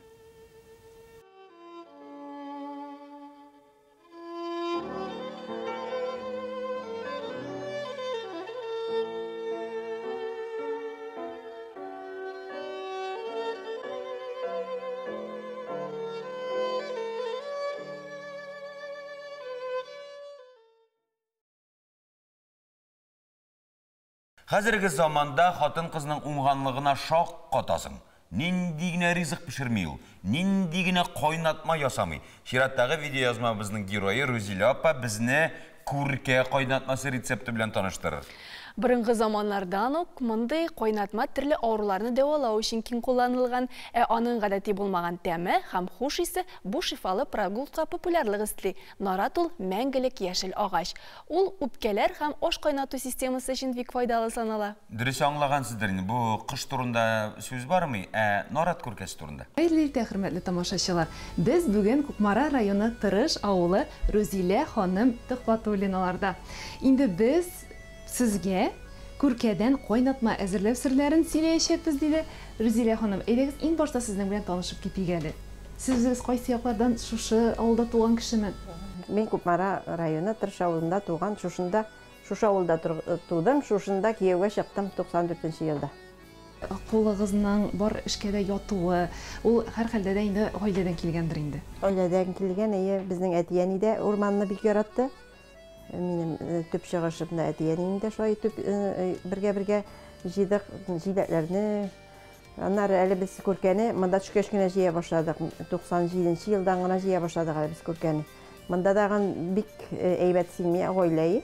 Hazırgı zamanda xатын kızның uңғанлығына шақ қатасың. Нендігіне ризық пішірмей ул, нендігіне қойнатма ясамай. Шираттағы видео язмабызның геройы Рузиля апа бізні күрке қойнатмасы рецепті білен таныштырыр. Бұрынғы заманлардан ук мындай қойнатма түрлі ауруларны дәвалау үшін кең қолданылған, аның гадәти булмаган тәме һәм хуш исе бу шифалы прогулка популярлык истли. Нарат ул мәңгелек яшел агач. Ул үпкәләр һәм аш кайнату системасы өчен бик файдалы санала. Дөрес аңлагансыздыр инде. Бу кыш турында сүз бармы? Нарат күркәсе турында. Хәерле иртә, хөрмәтле тамашачылар. Без бүген Кукмара районы Тырыш авылы Рузилә ханым Төхбатуллиналарда. Инде без Сезгә күркәдән кайнатма әзерләү серләрен сөйләячәкбез диде Рузилә ханым. Әйдәгез, иң башта сезнең белән танышып китик әле. Сез кайсы яклардан шушы авылда туган кешеме? Мен Кукмара районы Тырыш авылында туган, шушы авылда тудым, шушында кияүгә чыктым 94 елда. Кулыгызның бар эшкәдә ятуы, ул һәр хәлдә дә инде гаиләдән килгәндер инде. Гаиләдән килгән, безнең әтияни дә урманны бик яратты. Минем төп чыгышымда әтиянем дә шулай бергә җыйдык җиләкләрне. Аннары әле без күркәне монда төшкәч кенә җыя башладык. 97 елдан гына җыя башладык әле без күркәне. Монда дагы бик әйбәт семья, гаилә.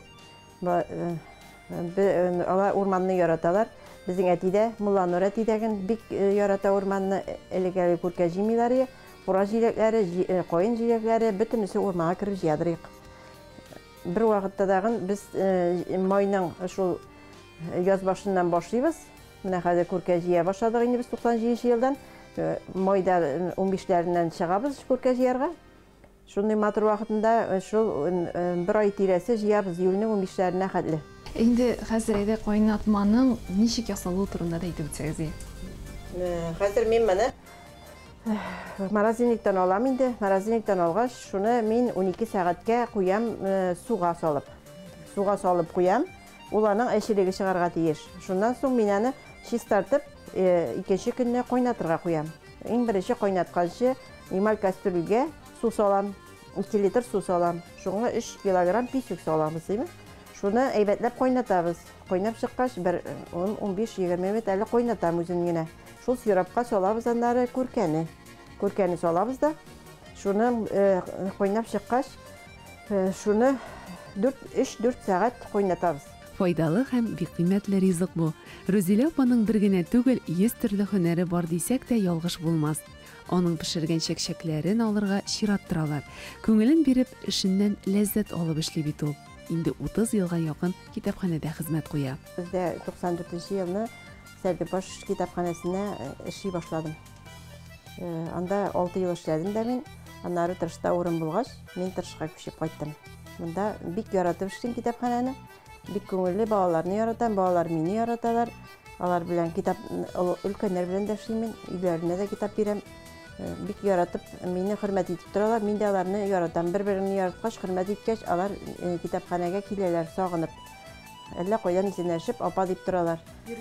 Алар урманны яраталар. Безнең әти дә Мулла Нур әти дәген бик ярата урманны. Әлегә күркә җимиләре, кура җиләкләре, кайын җиләкләре бөтенесе урманга киреп җыядырык. Bir vaqtda dağın biz mayның şol yaz başından başlayırız. Менә хәзер күркә җыя башладык инде без 97 елдан. Майда 15ләреннән чыгабыз күркә җыярга. Шундый матур вакытында шул бер ай тирәсе җыябыз июльнең 15ләренә хәтле. Инде хәзер әйдә кайнатманың ничек ясалуы турында да әйтеп үтсәгез. Хәзер мен моны Marazinlikten alam indi. Marazinlikten algaç şunu min 12 saatga kuyam suğa salıp kuyam. Ulanın eşiligi çıgarga tiyir. Şundan soň min аны şiş tartıp ikinci günne koynatırga kuyam. Iň birinçi koynatgançı nimal kastrülge su salam. 2 litr su salam. Şoňa 3 kilogram pisük salamiz. Şunu eýbetlep koynatabız. Koynap çykkaç 10-15-20 minut әле koynatam özün gene. Şol sirapka salabız anları Көркәне салабыз да. Şunu koynap çykkaç şunu 3-4 saat koynatабыз. Файдалы һәм бик кыйммәтле ризык бу. Рузиля апаның бер генә түгел, 100 төрле һөнәре бар дисәк тә ялгыш булмас. Аның пешергән чәкчәкләрен алырга чират торалар. Күңелен биреп, эшеннән ләззәт алып эшли бит ул. Инде 30 елга якын китапханәдә хезмәт куя. Бездә 94 елны Сәрдебаш китапханәсенә эшли башладым. Анда 6 ел эшләдем дә мин. Аннары Тырышта урын булгач, мин Тырышка күчеп кайттым. Монда бик яратып эшлим китапханәне. Бик күңелле, балаларны яратам, балалар мине яраталар. Алар белән китап өлкәннәр белән дә эшлим, өйләренә дә китап бирәм. Бик яратып, мине хөрмәт итеп торалар. Мин дә аларны яратам. Бер-берне яраткач, хөрмәт иткәч, алар китапханәгә киләләр сагынып. Әллә кайдан исәнләшеп, апа дип торалар.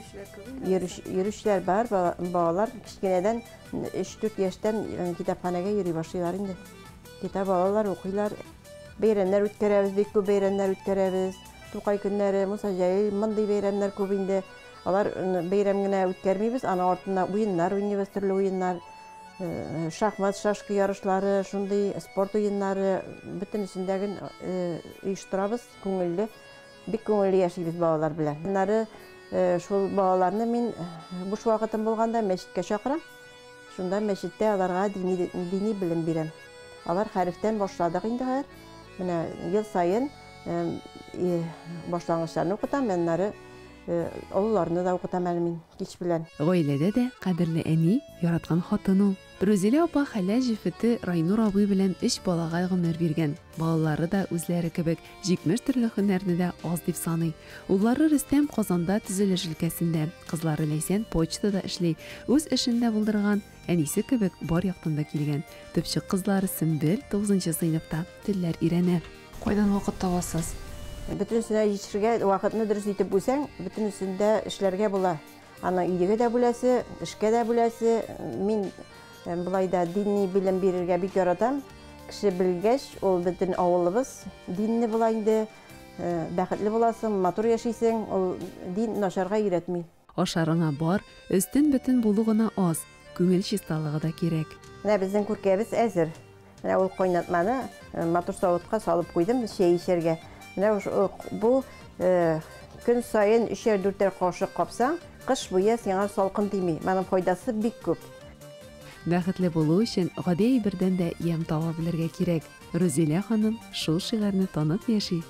Йөрүчләр бар, балалар кичкенәдән 3-4 яшьтән китапханәгә йөри башлыйлар инде. Китап алалар, укыйлар. Бәйрәмнәр үткәрәбез, бик күп бәйрәмнәр үткәрәбез. Тукай көннәре, Муса Җәлил, мондый бәйрәмнәр күп инде. Алар бәйрәм генә үткәрмибез, аны артында уеннар уйныйбыз, төрле уеннар, шахмат, шашки ярышлары, шундый спорт уеннары, бөтенесендәген оештырабыз, күңелле, бик күңелле яшибез балалар белән. Аннары шул балаларны мин буш вакытым булганда мәчеткә чакырам. Шунда мәчеттә аларга дини белем бирәм. Алар хәрефтән башладык инде хәзер. Менә ел сайын башлангычларны укытам, аннары олыларны да укытам әле мин кич белән. Гаиләдә дә кадерле әни, яраткан хатыны. Рузилә апа хәлә җифете Райнур абый белән 3 балага гомер биргән. Балалары да үзләре кебек 70 төрле һөнәрне дә аз дип саный. Уллары Рөстәм Казанда төзелеш өлкәсендә, кызлары Ләйсән почтада эшли. Үз эшендә булдырган, әнисе кебек бар яктан да килгән. Төпчек кызлары Сөмбел 9нчы сыйныфта телләр өйрәнә. Кайдан вакыт табасыз? Бөтенесенә җитешергә вакытны дөрес итеп бүсәң, бөтенесендә эшләргә була. Аны өйгә дә бүләсе, эшкә дә бүләсе. Мин Булайда дини билем бирергә бик яратам. Кеше белгәч, ул бөтен авылыбыз динне була инде. Бәхетле буласың, матур яшисең, ул дин начарга өйрәтми. Ашарыңа бар, өстен бөтен булу гына аз. Күңел чисталыгы да кирәк. Менә безнең күркәбез әзер. Менә ул кайнатманы матур савытка салып куйдым, чәй эчәргә. Менә бу көн сайын 3-4 кашык капсаң, кыш буе сиңа салкын тими. Моның файдасы бик күп. Бәхетле булу өчен гади бердән дә ям таба белергә кирәк. Рузилә ханым шул шигырьне танып яши.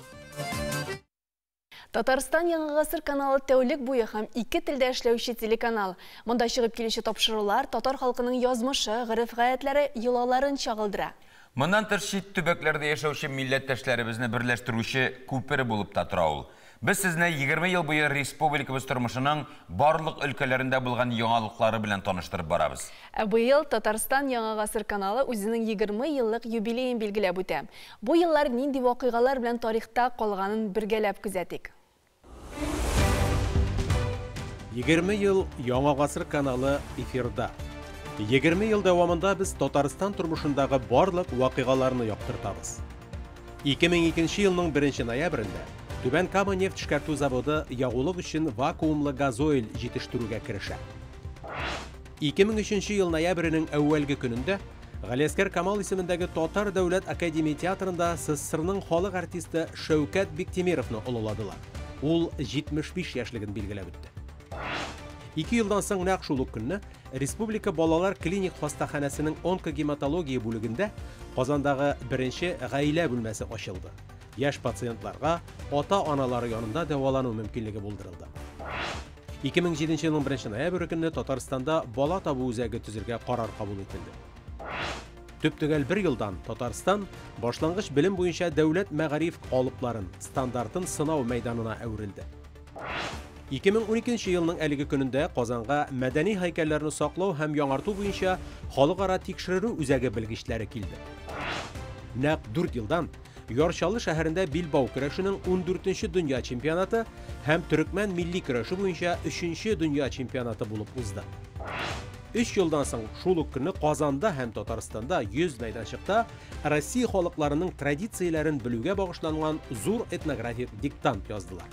Татарстан Яңа гасыр каналы тәүлек буе һәм 2 телдә эшләүче телеканал. Монда чыгып килүче тапшырулар татар халкының язмышы, гырыф-гадәтләре, йолаларын чагылдыра. Моннан тыш чит төбәкләрдә яшәүче милләттәшләребезне берләштерүче күпер булып та тора ул. Без сезне 20 ел буе республикабыз тормышының барлык өлкәләрендә булган яңалыклары белән таныштырып барабыз. Быел Татарстан Яңа гасыр каналы үзенең 20 еллык юбилеен билгеләп үтә. Бу еллар нинди вакыйгалар белән тарихта калганын бергәләп күзәтик. 20 ел Яңа гасыр каналы эфирда. 20 ел дәвамында без Татарстан тормышындагы барлык вакыйгаларны яктыртабыз. 2002 елның 1 ноябрендә Түбән Кама нефть эшкәртү заводы ягулык өчен вакуумлы газойл җитештерүгә керешә. 2003 ел ноябренең әүвәлге көнендә Галиәскәр Камал исемендәге Татар дәүләт академия театрында СССРның халык артисты Шәүкәт Биктимировны олыладылар. Ул 75 яшьлеген билгеләп үтте. 2 елдан соң нәкъ шул ук көнне Республика балалар клиник хастаханәсенең онкогематология бүлегендә Казандагы 1-нче гаилә бүлмәсе ачылды. Яшь пациентларга ата-аналары янында дәвалану мөмкинлеге булдырылды. 2007 елның 1 ноябрь көнне Татарстанда бала табу үзәге төзергә карар кабул ителде. Төптөгәл 1 елдан Татарстан башлангыч белем буенча дәүләт мәгариф алыпларын, стандартын сынау мәйданына әверелде. 2012 елның әлеге көнендә Казанга мәдәни һәйкәлләрне саклау һәм яңарту буенча халыкара тикшерү үзәге белгечләре килде. Нәкъ 4 елдан Ярчалы шәһәрендә Билбау көрәшенең 14нче дөнья чемпионаты һәм Төрекмән милли көрәше буенча 3нче дөнья чемпионаты булып узды. 3 елдан соң шул ук көнне Казанда һәм Татарстанда 100 мәйданчыкта Россия халыкларының традицияләрен белүгә багышланган зур этнографик диктант яздылар.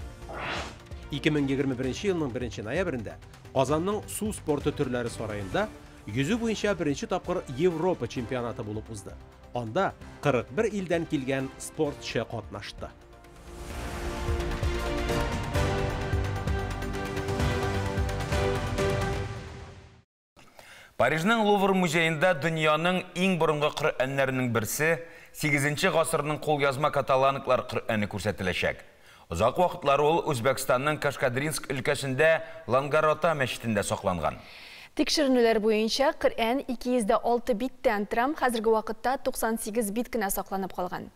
2021 елның 1 ноябрендә Казанның су спорты төрләре сараенда йөзү буенча 1нче тапкыр Европа чемпионаты булып узды. Анда 41 илдән килгән спортчы катнашты. Парижның Лувр музейында дөньяның иң борынгы Коръәннәренең берсе 8нче гасырның кулъязма каталанклар Коръәне күрсәтеләчәк. Узак вакытлар ул Үзбәкстанның Кашкадринск өлкәсендә Лангарота мәчетендә сакланган. Тикшеренүләр буенча Коръән 206 биттән торам, хәзерге вакытта 98 бит кенә сакланып калган.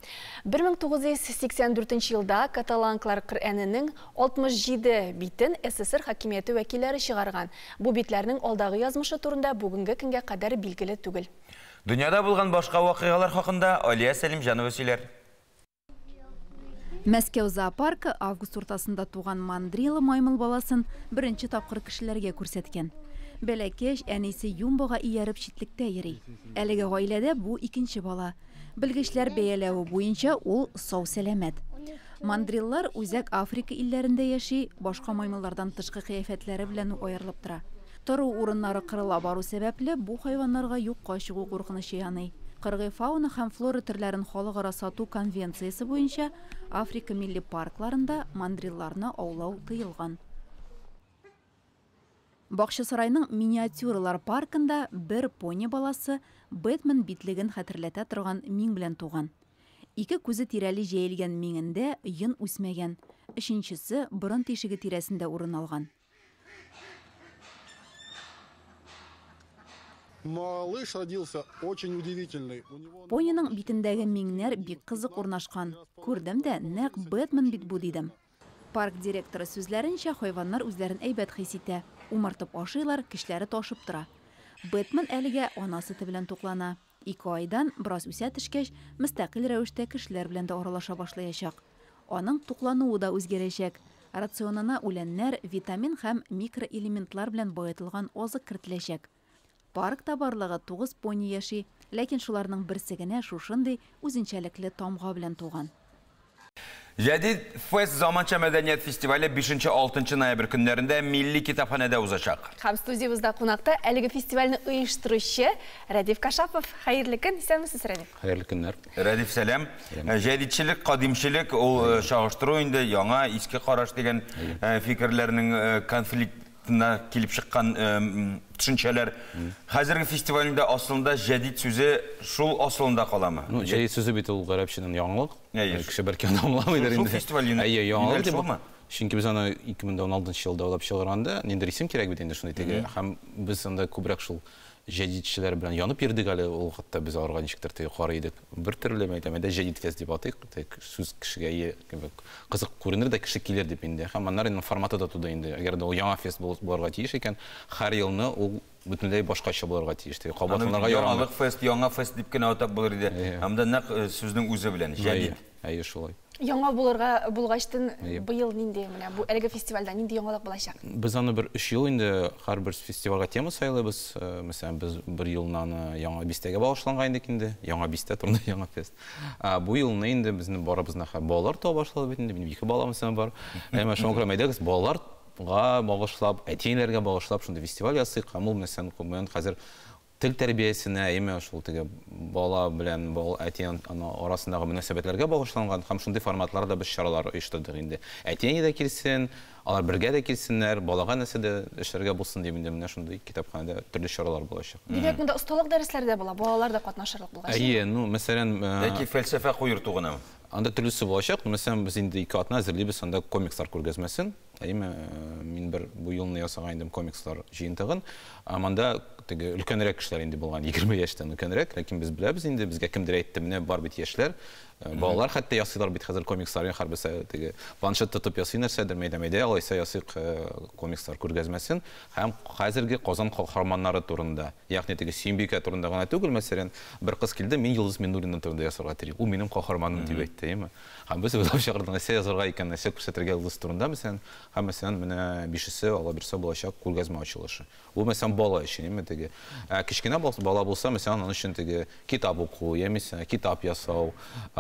1984 елда каталанклар Коръәненең 67 битен СССР хакимияте вәкилләре чыгарган. Бу битләрнең алдагы язмышы турында бүгенге көнгә кадәр билгеле түгел. Дөньяда булган башка вакыйгалар хакында Алия Сәлимҗанова сөйләр. Мәскәү зоопаркы август уртасында туган мандрила маймыл баласын беренче тапкыр кешеләргә күрсәткән. Бәләкәч әнисе Юмбога ияреп читлектә йөри. Әлеге гаиләдә бу икенче бала. Белгечләр бәяләве буенча ул сау сәламәт. Мандриллар үзәк Африка илләрендә яши, башка маймыллардан тышкы кыяфәтләре белән аерылып тора. Тору урыннары кырыла бару сәбәпле бу хайваннарга юкка чыгу куркынычы яный. Кыргый фауна һәм флора төрләрен халыкара сату конвенциясе буенча Африка милли паркларында мандрилларны аулау тыелган. Бакчасарайның миниатюралар паркында бер пони баласы Бэтмен битлеген хәтерләтә торган миң белән туган. Ике күзе тирәли җәелгән миңендә йын үсмәгән, өченчесе борын тишеге тирәсендә урын алган. Малыш родился очень удивительный. Пониның битендәге миңнәр бик кызык урнашкан. Күрдем дә, нәкъ Бэтмен бит бу дидем. Парк директоры сүзләренчә, хайваннар үзләрен әйбәт хис итә. Умартып ашыйлар, кишләре ташып тора. Бэтмен әлегә анасы белән туклана. 2 айдан бераз үсә төшкәч, мөстәкыйль рәвештә кешеләр белән дә аралаша башлаячак. Аның туклануы да үзгәрәчәк. Рационына үләннәр, витамин һәм микроэлементлар белән баетылган азык кертеләчәк. Паркта барлыгы 9 пони яши, ләкин шуларның берсе генә шушындый үзенчәлекле тамга белән туган. Jadid Fest Zamancha Мәдәният фестивале 5-6 ноябрь көннәрендә Милли китапханәдә узачак. Һәм студиябызда кунакта әлеге фестивальне оештыручы Радиф Кашапов. Хәерле көн, исәнмесез, Радиф? Хәерле көннәр. Радиф, сәлам. Җәдидчелек, кадимчелек, ул чагыштыру инде яңа, иске караш дигән фикерләрнең конфликтына килеп чыккан төшенчәләр. Хәзерге фестивальдә асылында җәдид сүзе шул асылында каламы? Җәдид сүзе бит ул гарәпчәнең яңалык. Кеше бер кем аңламыйдыр инде. Шул фестивальне. Яңалык дип. Чөнки biz аны 2016 елда уйлап чыгарганда, нидер исем кирәк бит инде шундый теге. Һәм без анда күбрәк шул җәдидчеләр белән янып йөрдек әле, ул хәтта без арга ничектер теге карый идек. Бер төрле мәйтәмәдә җәдид фест дип атыйк. Сүз кешегә кызык күренер дә кеше килер дип инде. Һәм аннары форматы да туда инде. Әгәр дә ул яңа фест булырга тиеш икән, һәр елны ул бөтенләй башкача булырга тиеш. Кабатларга яңалык фест, яңа фест дип кенә атап булыр иде. Һәм дә нәкъ сүзнең үзе белән җәдид. Әйе, шулай. Яңа булырга булгачтын быел нинди менә бу әлеге фестивальдә нинди яңалык булачак? Без аны бер 3 ел инде һәрбер фестивальгә тема сайлыйбыз. Мәсәлән, без бер елнан яңа бистәгә багышланган идек инде. Яңа бистә турында яңа фест. Бу елны инде безнең барыбызны балалар таба башлады бит инде. Минем 2 балам бар. Әмма шуңа мәйдәгез балаларга багышлап, әтиләргә багышлап шундый фестиваль ясыйк. Һәм ул мәсәлән күмән хәзер тел тәрбиясенә, әйме шул теге бала белән бал әтиен арасындагы мөнәсәбәтләргә багышланган һәм шундый форматларда без чаралар оештырдык инде. Әтиен дә килсен, алар бергә дә килсеннәр, балага нәрсә дә эшләргә булсын дип инде менә шундый китапханәдә төрле чаралар булачак. Димәк, монда осталык дәресләре дә була, балалар да катнашырлык булган. Әйе, мәсәлән, яки фәлсәфә куерту гынамы? Анда төрлесе булачак. Мәсәлән, без инде 2 атна әзерлибез, анда комикслар күргәзмәсен. Әйме, мин бер бу елны ясаган идем комикслар җыентыгын. Анда теге өлкәнрәк кешеләр инде булган, 20 яшьтән өлкәнрәк, ләкин без беләбез инде, безгә кемдер әйтте, менә бар бит яшьләр. Балалар хәтта ясыйлар бит хәзер комиксларны, һәрберсе теге планшет тотып ясый нәрсәдер, мәйдә алайса ясыйк комикслар күргәзмәсен. Һәм хәзерге Казан каһарманнары турында, ягъни теге Сөембикә турында гына түгел, мәсәлән, бер кыз килде, мин Йолдыз Миннурина турында ясарга телим. Ул минем каһарманым дип әйтте, әйме. Һәм без уйлап чыгардык, нәрсә язарга икән, нәрсә күрсәтергә Йолдыз турында, мәсәлән, һәм мәсәлән, менә 5-се ала берсе булачак күргәзмә ачылышы. Ул мәсәлән бала өчен, әйме, теге кичкенә бала булса, мәсәлән, аның өчен теге китап уку, яисә китап ясау,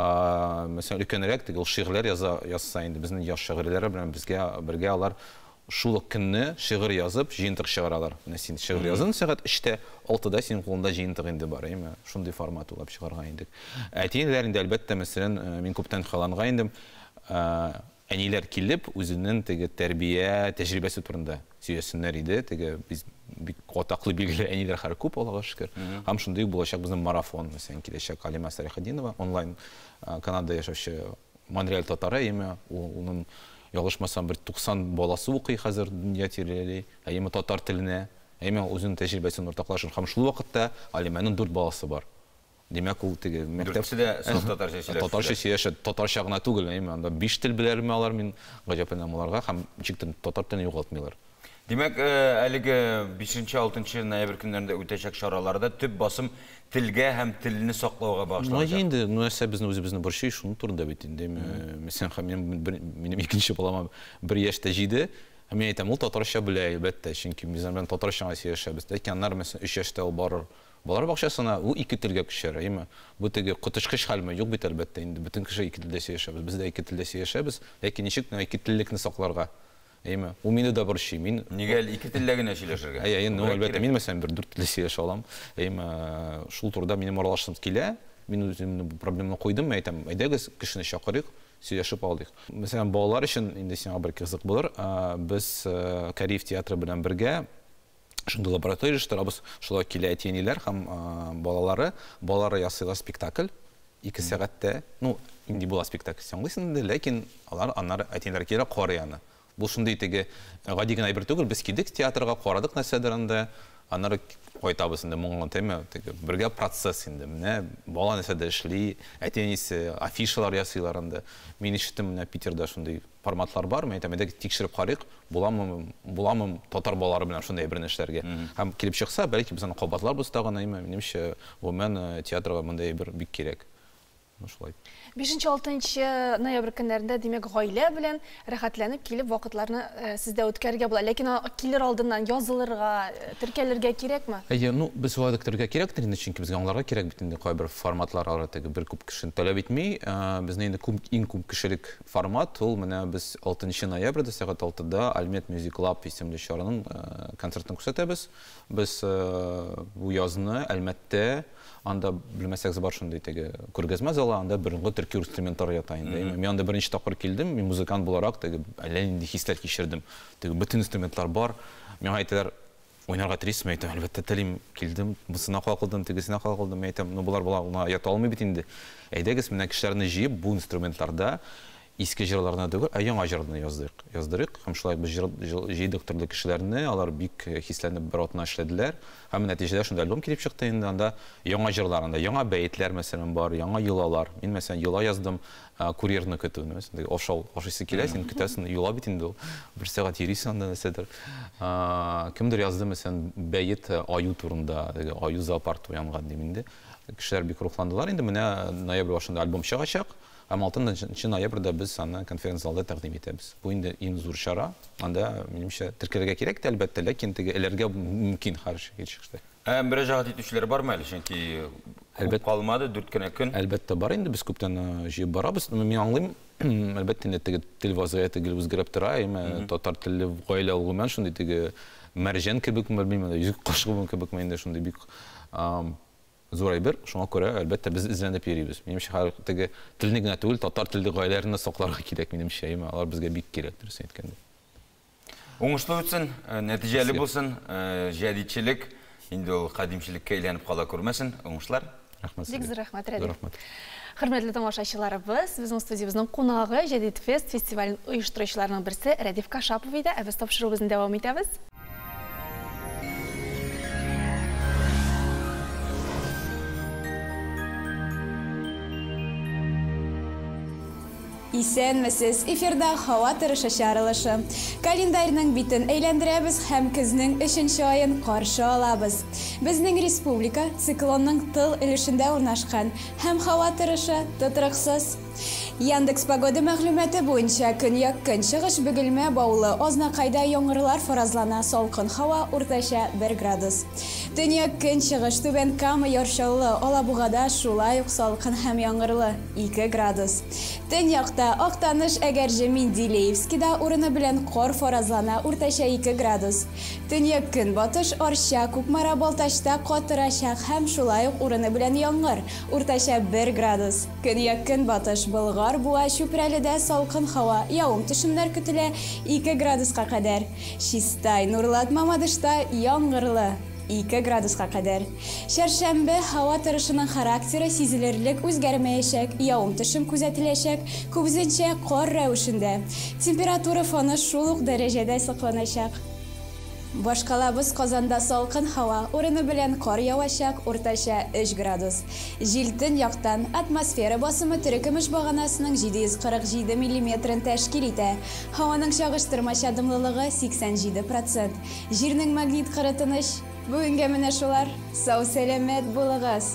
мәсәлән, өлкәнрәк теге шигырьләр язса инде, безнең яшь шигырьләре белән безгә бергә алар шул көнне шигырь язып, җыентык чыгаралар. Менә син шигырь язын, сәгать 3-тә, 6-да синең кулыңда җыентык инде бар, әйме, шундый формат улап чыгарган идек. Әтиләр инде әлбәттә, мәсәлән, мин күптән хәлланган идем, әниләр килеп, үзенең теге тәрбия тәҗрибәсе турында сөйләсеннәр иде, теге без бик атаклы билгеле әниләр һәр күп, Аллага шөкер. Һәм шундый булачак безнең марафон, мәсәлән, киләчәк Алима Сарихадинова, онлайн Канадада яшәүче Монреаль татары, әйме, уның ялгышмасам бер 90 баласы укый хәзер дөнья тирәли, әйме татар теленә, әйме үзенең тәҗрибәсен уртаклашыр. Һәм шул вакытта Алиманың 4 баласы бар. Димәк, ул теге мәктәптә татарча сөйләшә. Татарча сөйләшә, татарча гына түгел, әйме, анда 5 тел беләрме алар, мин гаҗәпләнәм аларга, һәм ничектер татар телен югалтмыйлар. Димәк, әлеге 5-6 ноябрь көннәрендә үтәчәк чараларда төп басым телгә һәм телне саклауга багышланган. Инде, нәрсә безнең үзебезнең борчый, шуны турында бит инде. Мәсәлән, минем икенче балама 1 яшьтә җиде, Мен әйтәм, ул татарча белә, әлбәттә, чөнки без белән татарча сөйләшәбез. Ләкин аннар мәсәлән 3 яшьтә ул барыр. Балалар бакчасына ул 2 телгә күчәр, әйме? Бу теге котышкыч хәлме юк бит әлбәттә инде. Бөтен кеше 2 телдә сөйләшәбез. Без дә 2 телдә сөйләшәбез. Ләкин ничек 2 теллекне сакларга? Әйме? Ул мине дә борчый. Мин нигә 2 телдә генә сөйләшергә? Әйе, әлбәттә, мин мәсәлән 4 телдә сөйләшә алам. Әйме, шул турда минем аралашым килә. Мин үземне бу проблеманы куйдым, әйтәм, әйдәгез кешене чакырыйк. Сөйләшеп алдык. Мәсәлән, балалар өчен инде сиңа бер кызык булыр. Без Кариев театры белән бергә шундый лаборатория эшләбез. Шулай килә әтиниләр һәм балалары ясыйлар спектакль. 2 сәгатьтә, инде була спектакль соңлыйсын инде, ләкин алар әтиниләр килә карый аны. Бу шундый теге гади генә әйбер түгел. Без килдек театрга, карадык нәрсәдер инде. Аннары кайтабыз инде моңган теме, теге бергә процесс инде. Менә бала нәрсәдә эшли, әтинисе афишалар ясыйлар инде. Мин ишеттем, менә Питерда шундый форматлар бар. Мен әйтәм, тикшереп карыйк, буламы татар балалары белән шундый бер нәрсәләргә. Һәм килеп чыкса, бәлки без аны кабатлар булстаган, минемчә, гомумән театрга мондай бер бик кирәк. Шулай. 5-6 ноябрь көннәрендә димәк гаилә белән рәхәтләнеп килеп вакытларны сездә үткәрергә була. Ләкин килер алдыннан язылырга, теркәлергә кирәкме? Әйе, без вакыт теркәлергә кирәктер инде, чөнки безгә аңларга кирәк бит инде кайбер форматлар арасында бер күп кешене таләп итми. Безнең инде иң күп кешелек формат ул менә без 6 ноябрьдә сәгать 6-да Альмет Music Club исемле чараның концертын күрсәтәбез. Без бу язны Әлмәттә анда белмәсәк бар шундый теге күргәзмә залы, анда беренче төрки инструментар ята инде. Мен анда беренче тапкыр килдем, мин музыкант буларак теге әллә инде хисләр кичердем. Теге бөтен инструментлар бар. Мен әйтәләр, уйнарга телисезме? Әйтәм, әлбәттә телим, килдем, бусына калкылдым, тегесенә калкылдым. Әйтәм, булар ята алмый бит инде. Әйдәгез, менә кешеләрне җыеп бу инструментларда иске җырларны түгел, яңа җырларны яздырык. Һәм шулай без җыйдык төрле кешеләрне, алар бик хисләнеп бер атна эшләделәр. Һәм нәтиҗәдә шундый альбом килеп чыкты инде. Анда яңа җырларында, яңа бәйтләр мәсәлән бар, яңа йолалар. Мин мәсәлән йола яздым, курьерны көтүне, мәсәлән, ашыйсы килә, син көтәсен, йола бит инде ул. Бер сәгать йөрисең анда нәрсәдер. Кемдер язды мәсәлән бәйт аю турында, аю зоопарк уянган дим инде. Кешеләр бик рухландылар инде. Менә ноябрь башында альбом чыгачак. Һәм 6 ноябрьдә без аны конференц залда тәкъдим итәбез. Бу инде иң зур чара. Анда минемчә теркәлергә кирәк тә әлбәттә, ләкин теге эләргә мөмкин һәр чишкә. Мөрәҗәгать итүчеләр бармы әле? Чөнки күп калмады, 4 кенә көн. Әлбәттә бар инде, без күптән җыеп барабыз. Мин аңлыйм, әлбәттә инде теге тел вазгыяте үзгәреп тора, татар телле гаилә алгыман шундый теге мәрҗән кебек, белмим, йөзек кашыгы кебек инде шундый бик зур әйбер, шуңа күрә әлбәттә без эзләнеп йөрибез. Минемчә, теге телне генә түгел, татар телле гаиләләрне сакларга кирәк минемчә, алар безгә бик кирәк, дөрес әйткәндә. Уңышлы үтсен, нәтиҗәле булсын, җәдитчелек инде ул кадимчелеккә әйләнеп кала күрмәсен. Уңышлар. Рәхмәт. Бик зур рәхмәт. Хөрмәтле тамашачыларыбыз, безнең студиябезнең кунагы Җәдит Фест фестивален оештыручыларның берсе Рәдиф Кашапов иде. Без тапшыруыбызны дәвам итәбез. Исәнмесез, эфирда һава торышы чаралышы. Календарьның битен әйләндерәбез һәм көзнең 3нче аен каршы алабыз. Безнең республика циклонның тыл өлешендә урнашкан һәм һава торышы тотрыксыз. Яндекс погода мәгълүматы буенча көньяк-көнчыгыш Бөгелмә баулы азнакайда яңгырлар фаразлана, салкын һава уртача 1 градус. Төньяк-көнчыгыш Түбән Кама яршаулы, Алабугада шулай ук салкын һәм яңгырлы 2 градус. Төньякта Актаныш Әгәрҗе Менделеевскида урыны белән кар фаразлана, уртача 2 градус. Төньяк-көнбатыш Арча, Кукмара, Балтачта катырачак һәм шулай ук урыны белән яңгыр, уртача 1 градус. Көньяк-көнбатыш Болгар, Буа, Чүпрәледә салкын һава, явым-төшемнәр көтелә 2 градуска кадәр. Чистай, Нурлат, Мамадышта яңгырлы 2 градуска кадәр. Чәршәмбе һава торышының характеры сизелерлек үзгәрмәячәк, явым-төшем күзәтеләчәк, күбесенчә кар рәвешендә. Температура фоны шул ук дәрәҗәдә сакланачак. Башкалабыз Казанда салкын һава, урыны белән кар явачак, уртача 3 градус. Җилтен яктан атмосфера басымы төрекемеш баганасының 747 мм тәшкил итә. Һаваның чагыштырмача дымлылыгы 87%. Җирнең магнит кырытыныш. Бүгенгә менә шулар. Сау сәламәт булыгыз.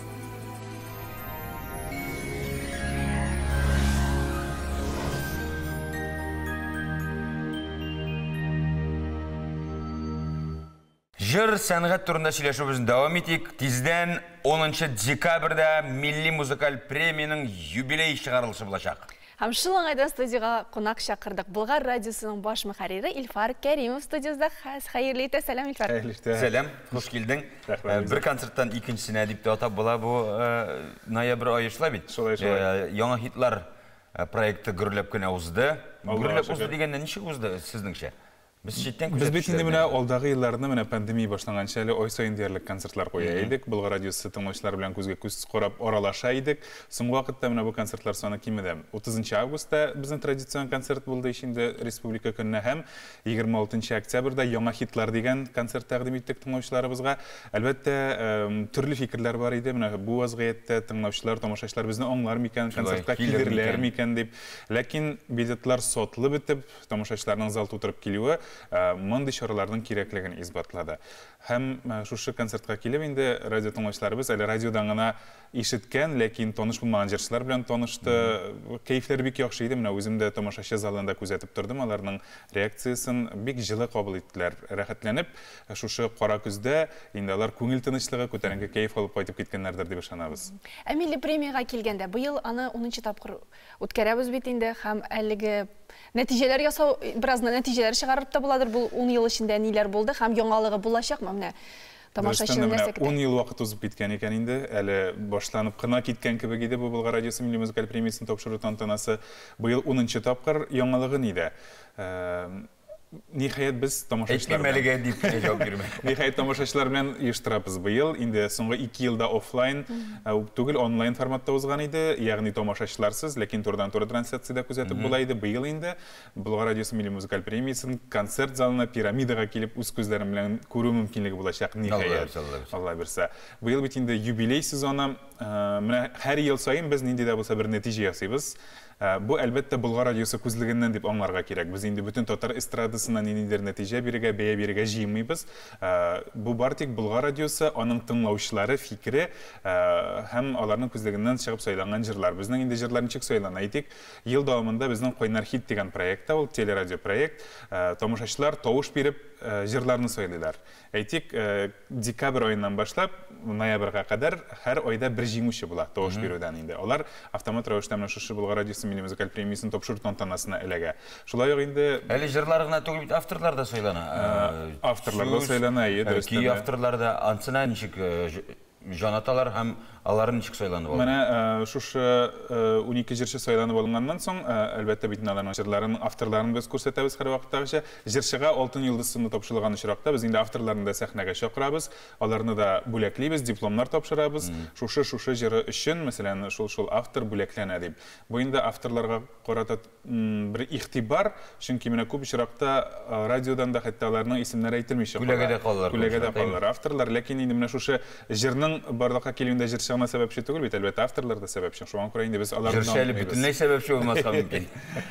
Жыр сәнгать турында сөйләшүбезне дәвам итик. Тиздән 10 декабрьдә милли музыкаль премияның юбилей чыгарылышы булачак. Һәм шул уңайдан студияга кунак чакырдык. Болгар радиосының баш мөхәррире Илфар Кәримов студиябызда. Хәйрле итә, сәлам Илфар. Сәлам, хош килдең. Бер концерттан икенчесенә дип атап була бу ноябрь айышла бит. Яңа хитлар проекты гөрләп кенә узды. Гөрләп узды дигәндә ничек узды сезнеңчә? Biz bit indi менә алдагы елларда менә пандемия башланганча әле ай сайын диярлек концертлар куя идек. Болгар радиосы тыңлаучылар белән күзгә күз карап аралаша идек. Соңгы вакытта менә бу концертлар саны кимеде. 30 августта безнең традицион концерт булды инде республика көненә һәм 26 октябрьдә яңа хитлар дигән концерт тәкъдим иттек тыңлаучыларыбызга. Әлбәттә, төрле фикерләр бар иде. Менә бу вазгыятьтә тыңлаучылар, тамашачылар безне аңлар микән, концертка килерләр микән дип. Ләкин билетлар сатлы бетеп, тамашачыларның залда утырып килүе мондый чараларның кирәклеген исбатлады. Һәм шушы концертка килеп инде радио тыңлаучыларыбыз әле радиодан гына ишеткән, ләкин таныш булмаган җырчылар белән танышты. Кайфләр бик яхшы иде. Менә үзем дә тамашачы залында күзәтеп тордым. Аларның реакциясын бик җылы кабул иттеләр. Рәхәтләнеп, шушы кара көздә инде алар күңел тынычлыгы, күтәренке кайф алып кайтып киткәннәрдер дип ышанабыз. Милли премияга килгәндә, быел аны 10-нчы тапкыр үткәрәбез бит инде һәм әлеге нәтиҗәләр ясау, бераз нәтиҗәләр чыгарып та буладыр. Бу 10 ел эчендә ниләр булды һәм яңалыгы булачакмы? Менә тамашачының нәрсә көтә. 10 ел вакыт узып киткән икән инде. Әле башланып кына киткән кебек иде бу Болгар радиосы милли музыкаль премиясын тапшыру тантанасы. Быел 10-нчы тапкыр яңалыгы ниде? Ниһаят без тамашачылар белән оештырабыз быел. Инде соңгы 2 елда офлайн түгел, онлайн форматта узган иде. Ягъни тамашачыларсыз, ләкин турыдан-туры трансляциядә күзәтеп була иде. Быел инде Болгар радиосы милли музыкаль премиясын концерт залына, пирамидага килеп үз күзләрем белән күрү мөмкинлеге булачак. Ниһаят. Алла бирсә. Быел бит инде юбилей сезоны. Менә һәр ел сайын без нинди дә булса бер нәтиҗә ясыйбыз. Бу әлбәттә Болгар радиосы күзлегеннән дип аңларга кирәк. Без инде бүтән татар эстрадасыннан ниндидер нәтиҗә бирергә, бәя бирергә җыймыйбыз. Бу бар тик Болгар радиосы, аның тыңлаучылары фикере һәм аларның күзлегеннән чыгып сайланган җырлар. Безнең инде җырлар ничек сайлана әйтик, ел дәвамында безнең Койнар хит дигән проектта, ул телерадио проект, тамашачылар тавыш биреп җырларны сайлыйлар. Әйтик, декабрь аеннан башлап ноябрьгә кадәр һәр айда бер җиңүче була тавыш бирүдән инде. Алар автомат рәвештә менә шушы Болгар радиосы милли музыкаль премиясын тапшыру тантанасына эләгә. Шулай ук инде әле җырлар гына түгел, авторлар да сайлана. Авторлар да сайлана, ки авторлар да ансына ничек җанаталар һәм аларын ничек сайланып алды? Менә шушы 12 җырчы сайланып алынганнан соң, әлбәттә бит аларның җырларын, авторларын без күрсәтәбез һәр вакыттагыча. Җырчыга алтын йолдызны тапшырылган очракта без инде авторларны да сәхнәгә чакырабыз, аларны да бүләклибез, дипломнар тапшырабыз. Шушы җыры өчен, мәсәлән, шул автор бүләкләнә дип. Бу инде авторларга карата бер игътибар, чөнки менә күп очракта радиодан да хәтта аларның исемнәре әйтелмичә кала. Күләгәдә калалар авторлар, ләкин инде менә шушы җырның барлыкка килүендә җырчыгына сәбәпче түгел бит, әлбәттә авторлар да сәбәпче. Шуңа күрә инде без аларны җырчы бөтенләй сәбәпче булмаска мөмкин.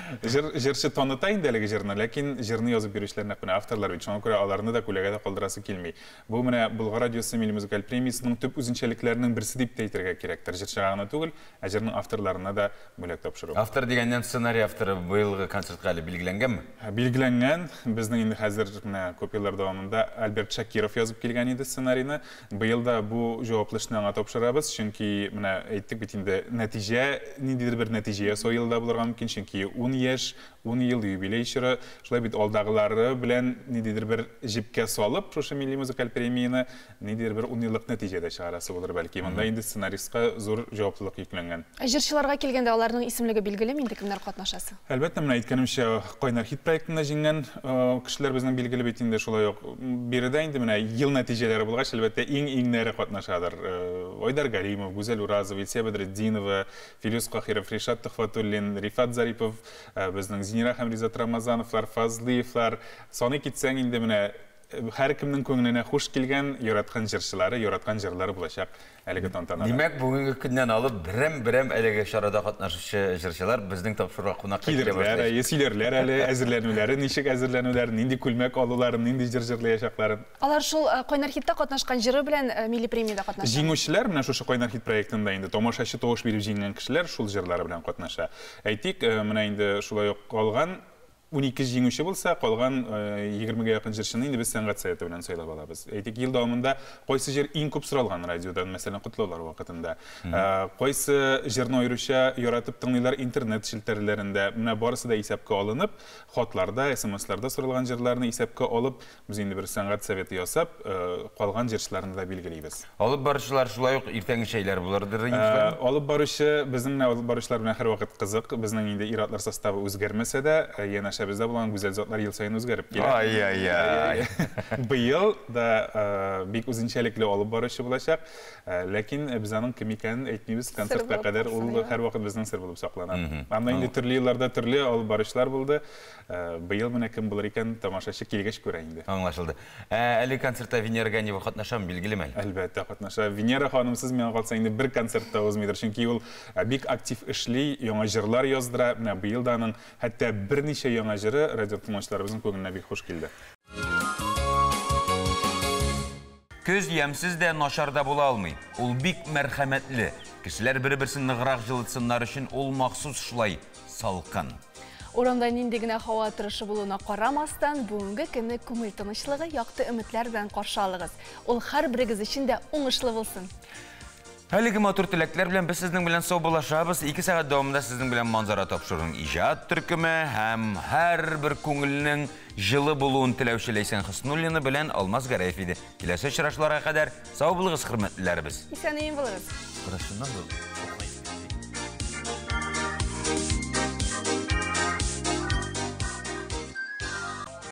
Җырчы таныта инде әлеге җырны, ләкин җырны язып бирүчеләр нәкъ менә авторлар бит. Шуңа күрә аларны да күләгәдә калдырасы килми. Бу менә Болгар радиосы милли музыкаль премиясының төп үзенчәлекләренең берсе дип әйтергә кирәктер. Җырчыга гына түгел, ә җырның авторларына да бүләк тапшыру. Автор дигәннән сценарий авторы быелгы концертка әле билгеләнгәнме? Билгеләнгән. Безнең инде хәзер менә күп еллар дәвамында Альберт Шакиров язып килгән иде сценарийны. Быел да бу җаваплы эшне аңа тапшырабыз, чөнки менә әйттек бит инде нәтиҗә, ниндидер бер нәтиҗә соелда булырга мөмкин, чөнки 10 яшь, 10 ел юбилей чоры, шулай бит алдагылары белән ниндидер бер җипкә салып, шушы милли музыкаль премияны ниндидер бер 10 еллык нәтиҗәдә чыгарасы булыр бәлки. Монда инде сценаристка зур җаваплылык йөкләнгән. Җырчыларга килгәндә аларның исемлеге билгелеме инде кемнәр катнашасы? Әлбәттә, менә әйткәнемчә, Койнар хит проектында җиңгән кешеләр безнең билгеле бит инде шулай ук. Биредә инде менә ел нәтиҗәләре булгач, әлбәттә иң-иңнәре катнашадыр. Айдар Галимов, Гүзәл Уразова, Илсия Бәдретдинова, Филюс Кахиров, Ришат Төхфәтуллин, Рифат Зарипов, безнең Зинира һәм Ризат Рамазановлар, Фазлыевлар, саны китсәң инде менә һәр кемнең күңеленә хуш килгән, яраткан җырчылары, яраткан җырлары булачак әлеге тантанада. Димәк, бүгенге көннән алып берәм әлеге чарада катнашучы җырчылар безнең тапшыруга кунакка килә башлый. Сөйләрләр әле әзерләнүләре, ничек әзерләнүләр, нинди күлмәк алуларын, нинди җыр җырлаячакларын. Алар шул Койнар хитта катнашкан җыры белән милли премияда катнаша. Җиңүчеләр менә шушы Койнар хит проектында инде тамашачы тавыш биреп җиңгән кешеләр шул җырлары белән катнаша. Әйтик, менә инде шулай ук калган 12 жеңуші болса, қалған 20-ге якын жыршыны инде біз сәнгать советы белән сайлап алабыз. Әйтик, ел дәвамында кайсы жер иң күп соралган радиодан, мәсәлән, Котлаулар вакытында. Кайсы җырны аеруча яратып тыңлыйлар интернет шелтәрләрендә. Менә барысы да исәпкә алынып, хатларда, SMS-ларда соралган җырларны исәпкә алып, без инде бер сәнгать советы ясап, калган җырчыларны да билгеләйбез. Алып баручылар шулай ук иртәнге шәйләр булырдыр. Алып баручы, безнең алып баручылар белән һәрвакыт кызык. Безнең инде иратлар составы үзгәрмәсә дә, янәшә бездә булган гүзәл затлар ел сайын үзгәреп килә. Ай-ай-ай. Быел да бик үзенчәлекле алып баручы булачак, ләкин без аның кем икәнен әйтмибез, концертка кадәр ул һәрвакыт безнең сер булып саклана. Анда инде төрле елларда төрле алып баручылар булды. Быел менә кем булыр икән, тамашачы килгәч күрә инде. Аңлашылды. Әле концертта Венера Ганева катнашам, билгелеме? Әлбәттә катнаша. Венера ханымсыз миңа калса инде бер концертта узмыйдыр, чөнки ул бик актив эшли, яңа җырлар яздыра. Менә быел да аның хәтта берничә яңа җыры радио тыңлаучыларыбызның күңеленә бик хуш килде. Көз ямсыз да нашарда була алмый. Ул бик мәрхәмәтле. Кешеләр бер-берсен ныграк җылытсыннар өчен ул махсус шулай салкын. Урамда нинди генә һава торышы булуына карамастан, бүгенге көнне күңел тынычлыгы, якты өметләр белән каршы алыгыз. Ул һәрберегез өчен дә уңышлы булсын. Әлеге матур теләкләр белән без сезнең белән сау булашабыз. 2 сәгать дәвамында сезнең белән манзара тапшыруның иҗат төркеме һәм һәрбер күңелнең җылы булуын теләүче Ләйсән Хоснуллина белән Алмаз Гәрәев иде. Киләсе очрашларга кадәр сау булыгыз, хөрмәтлеләребез. Исән-имин булыгыз. Хорошо,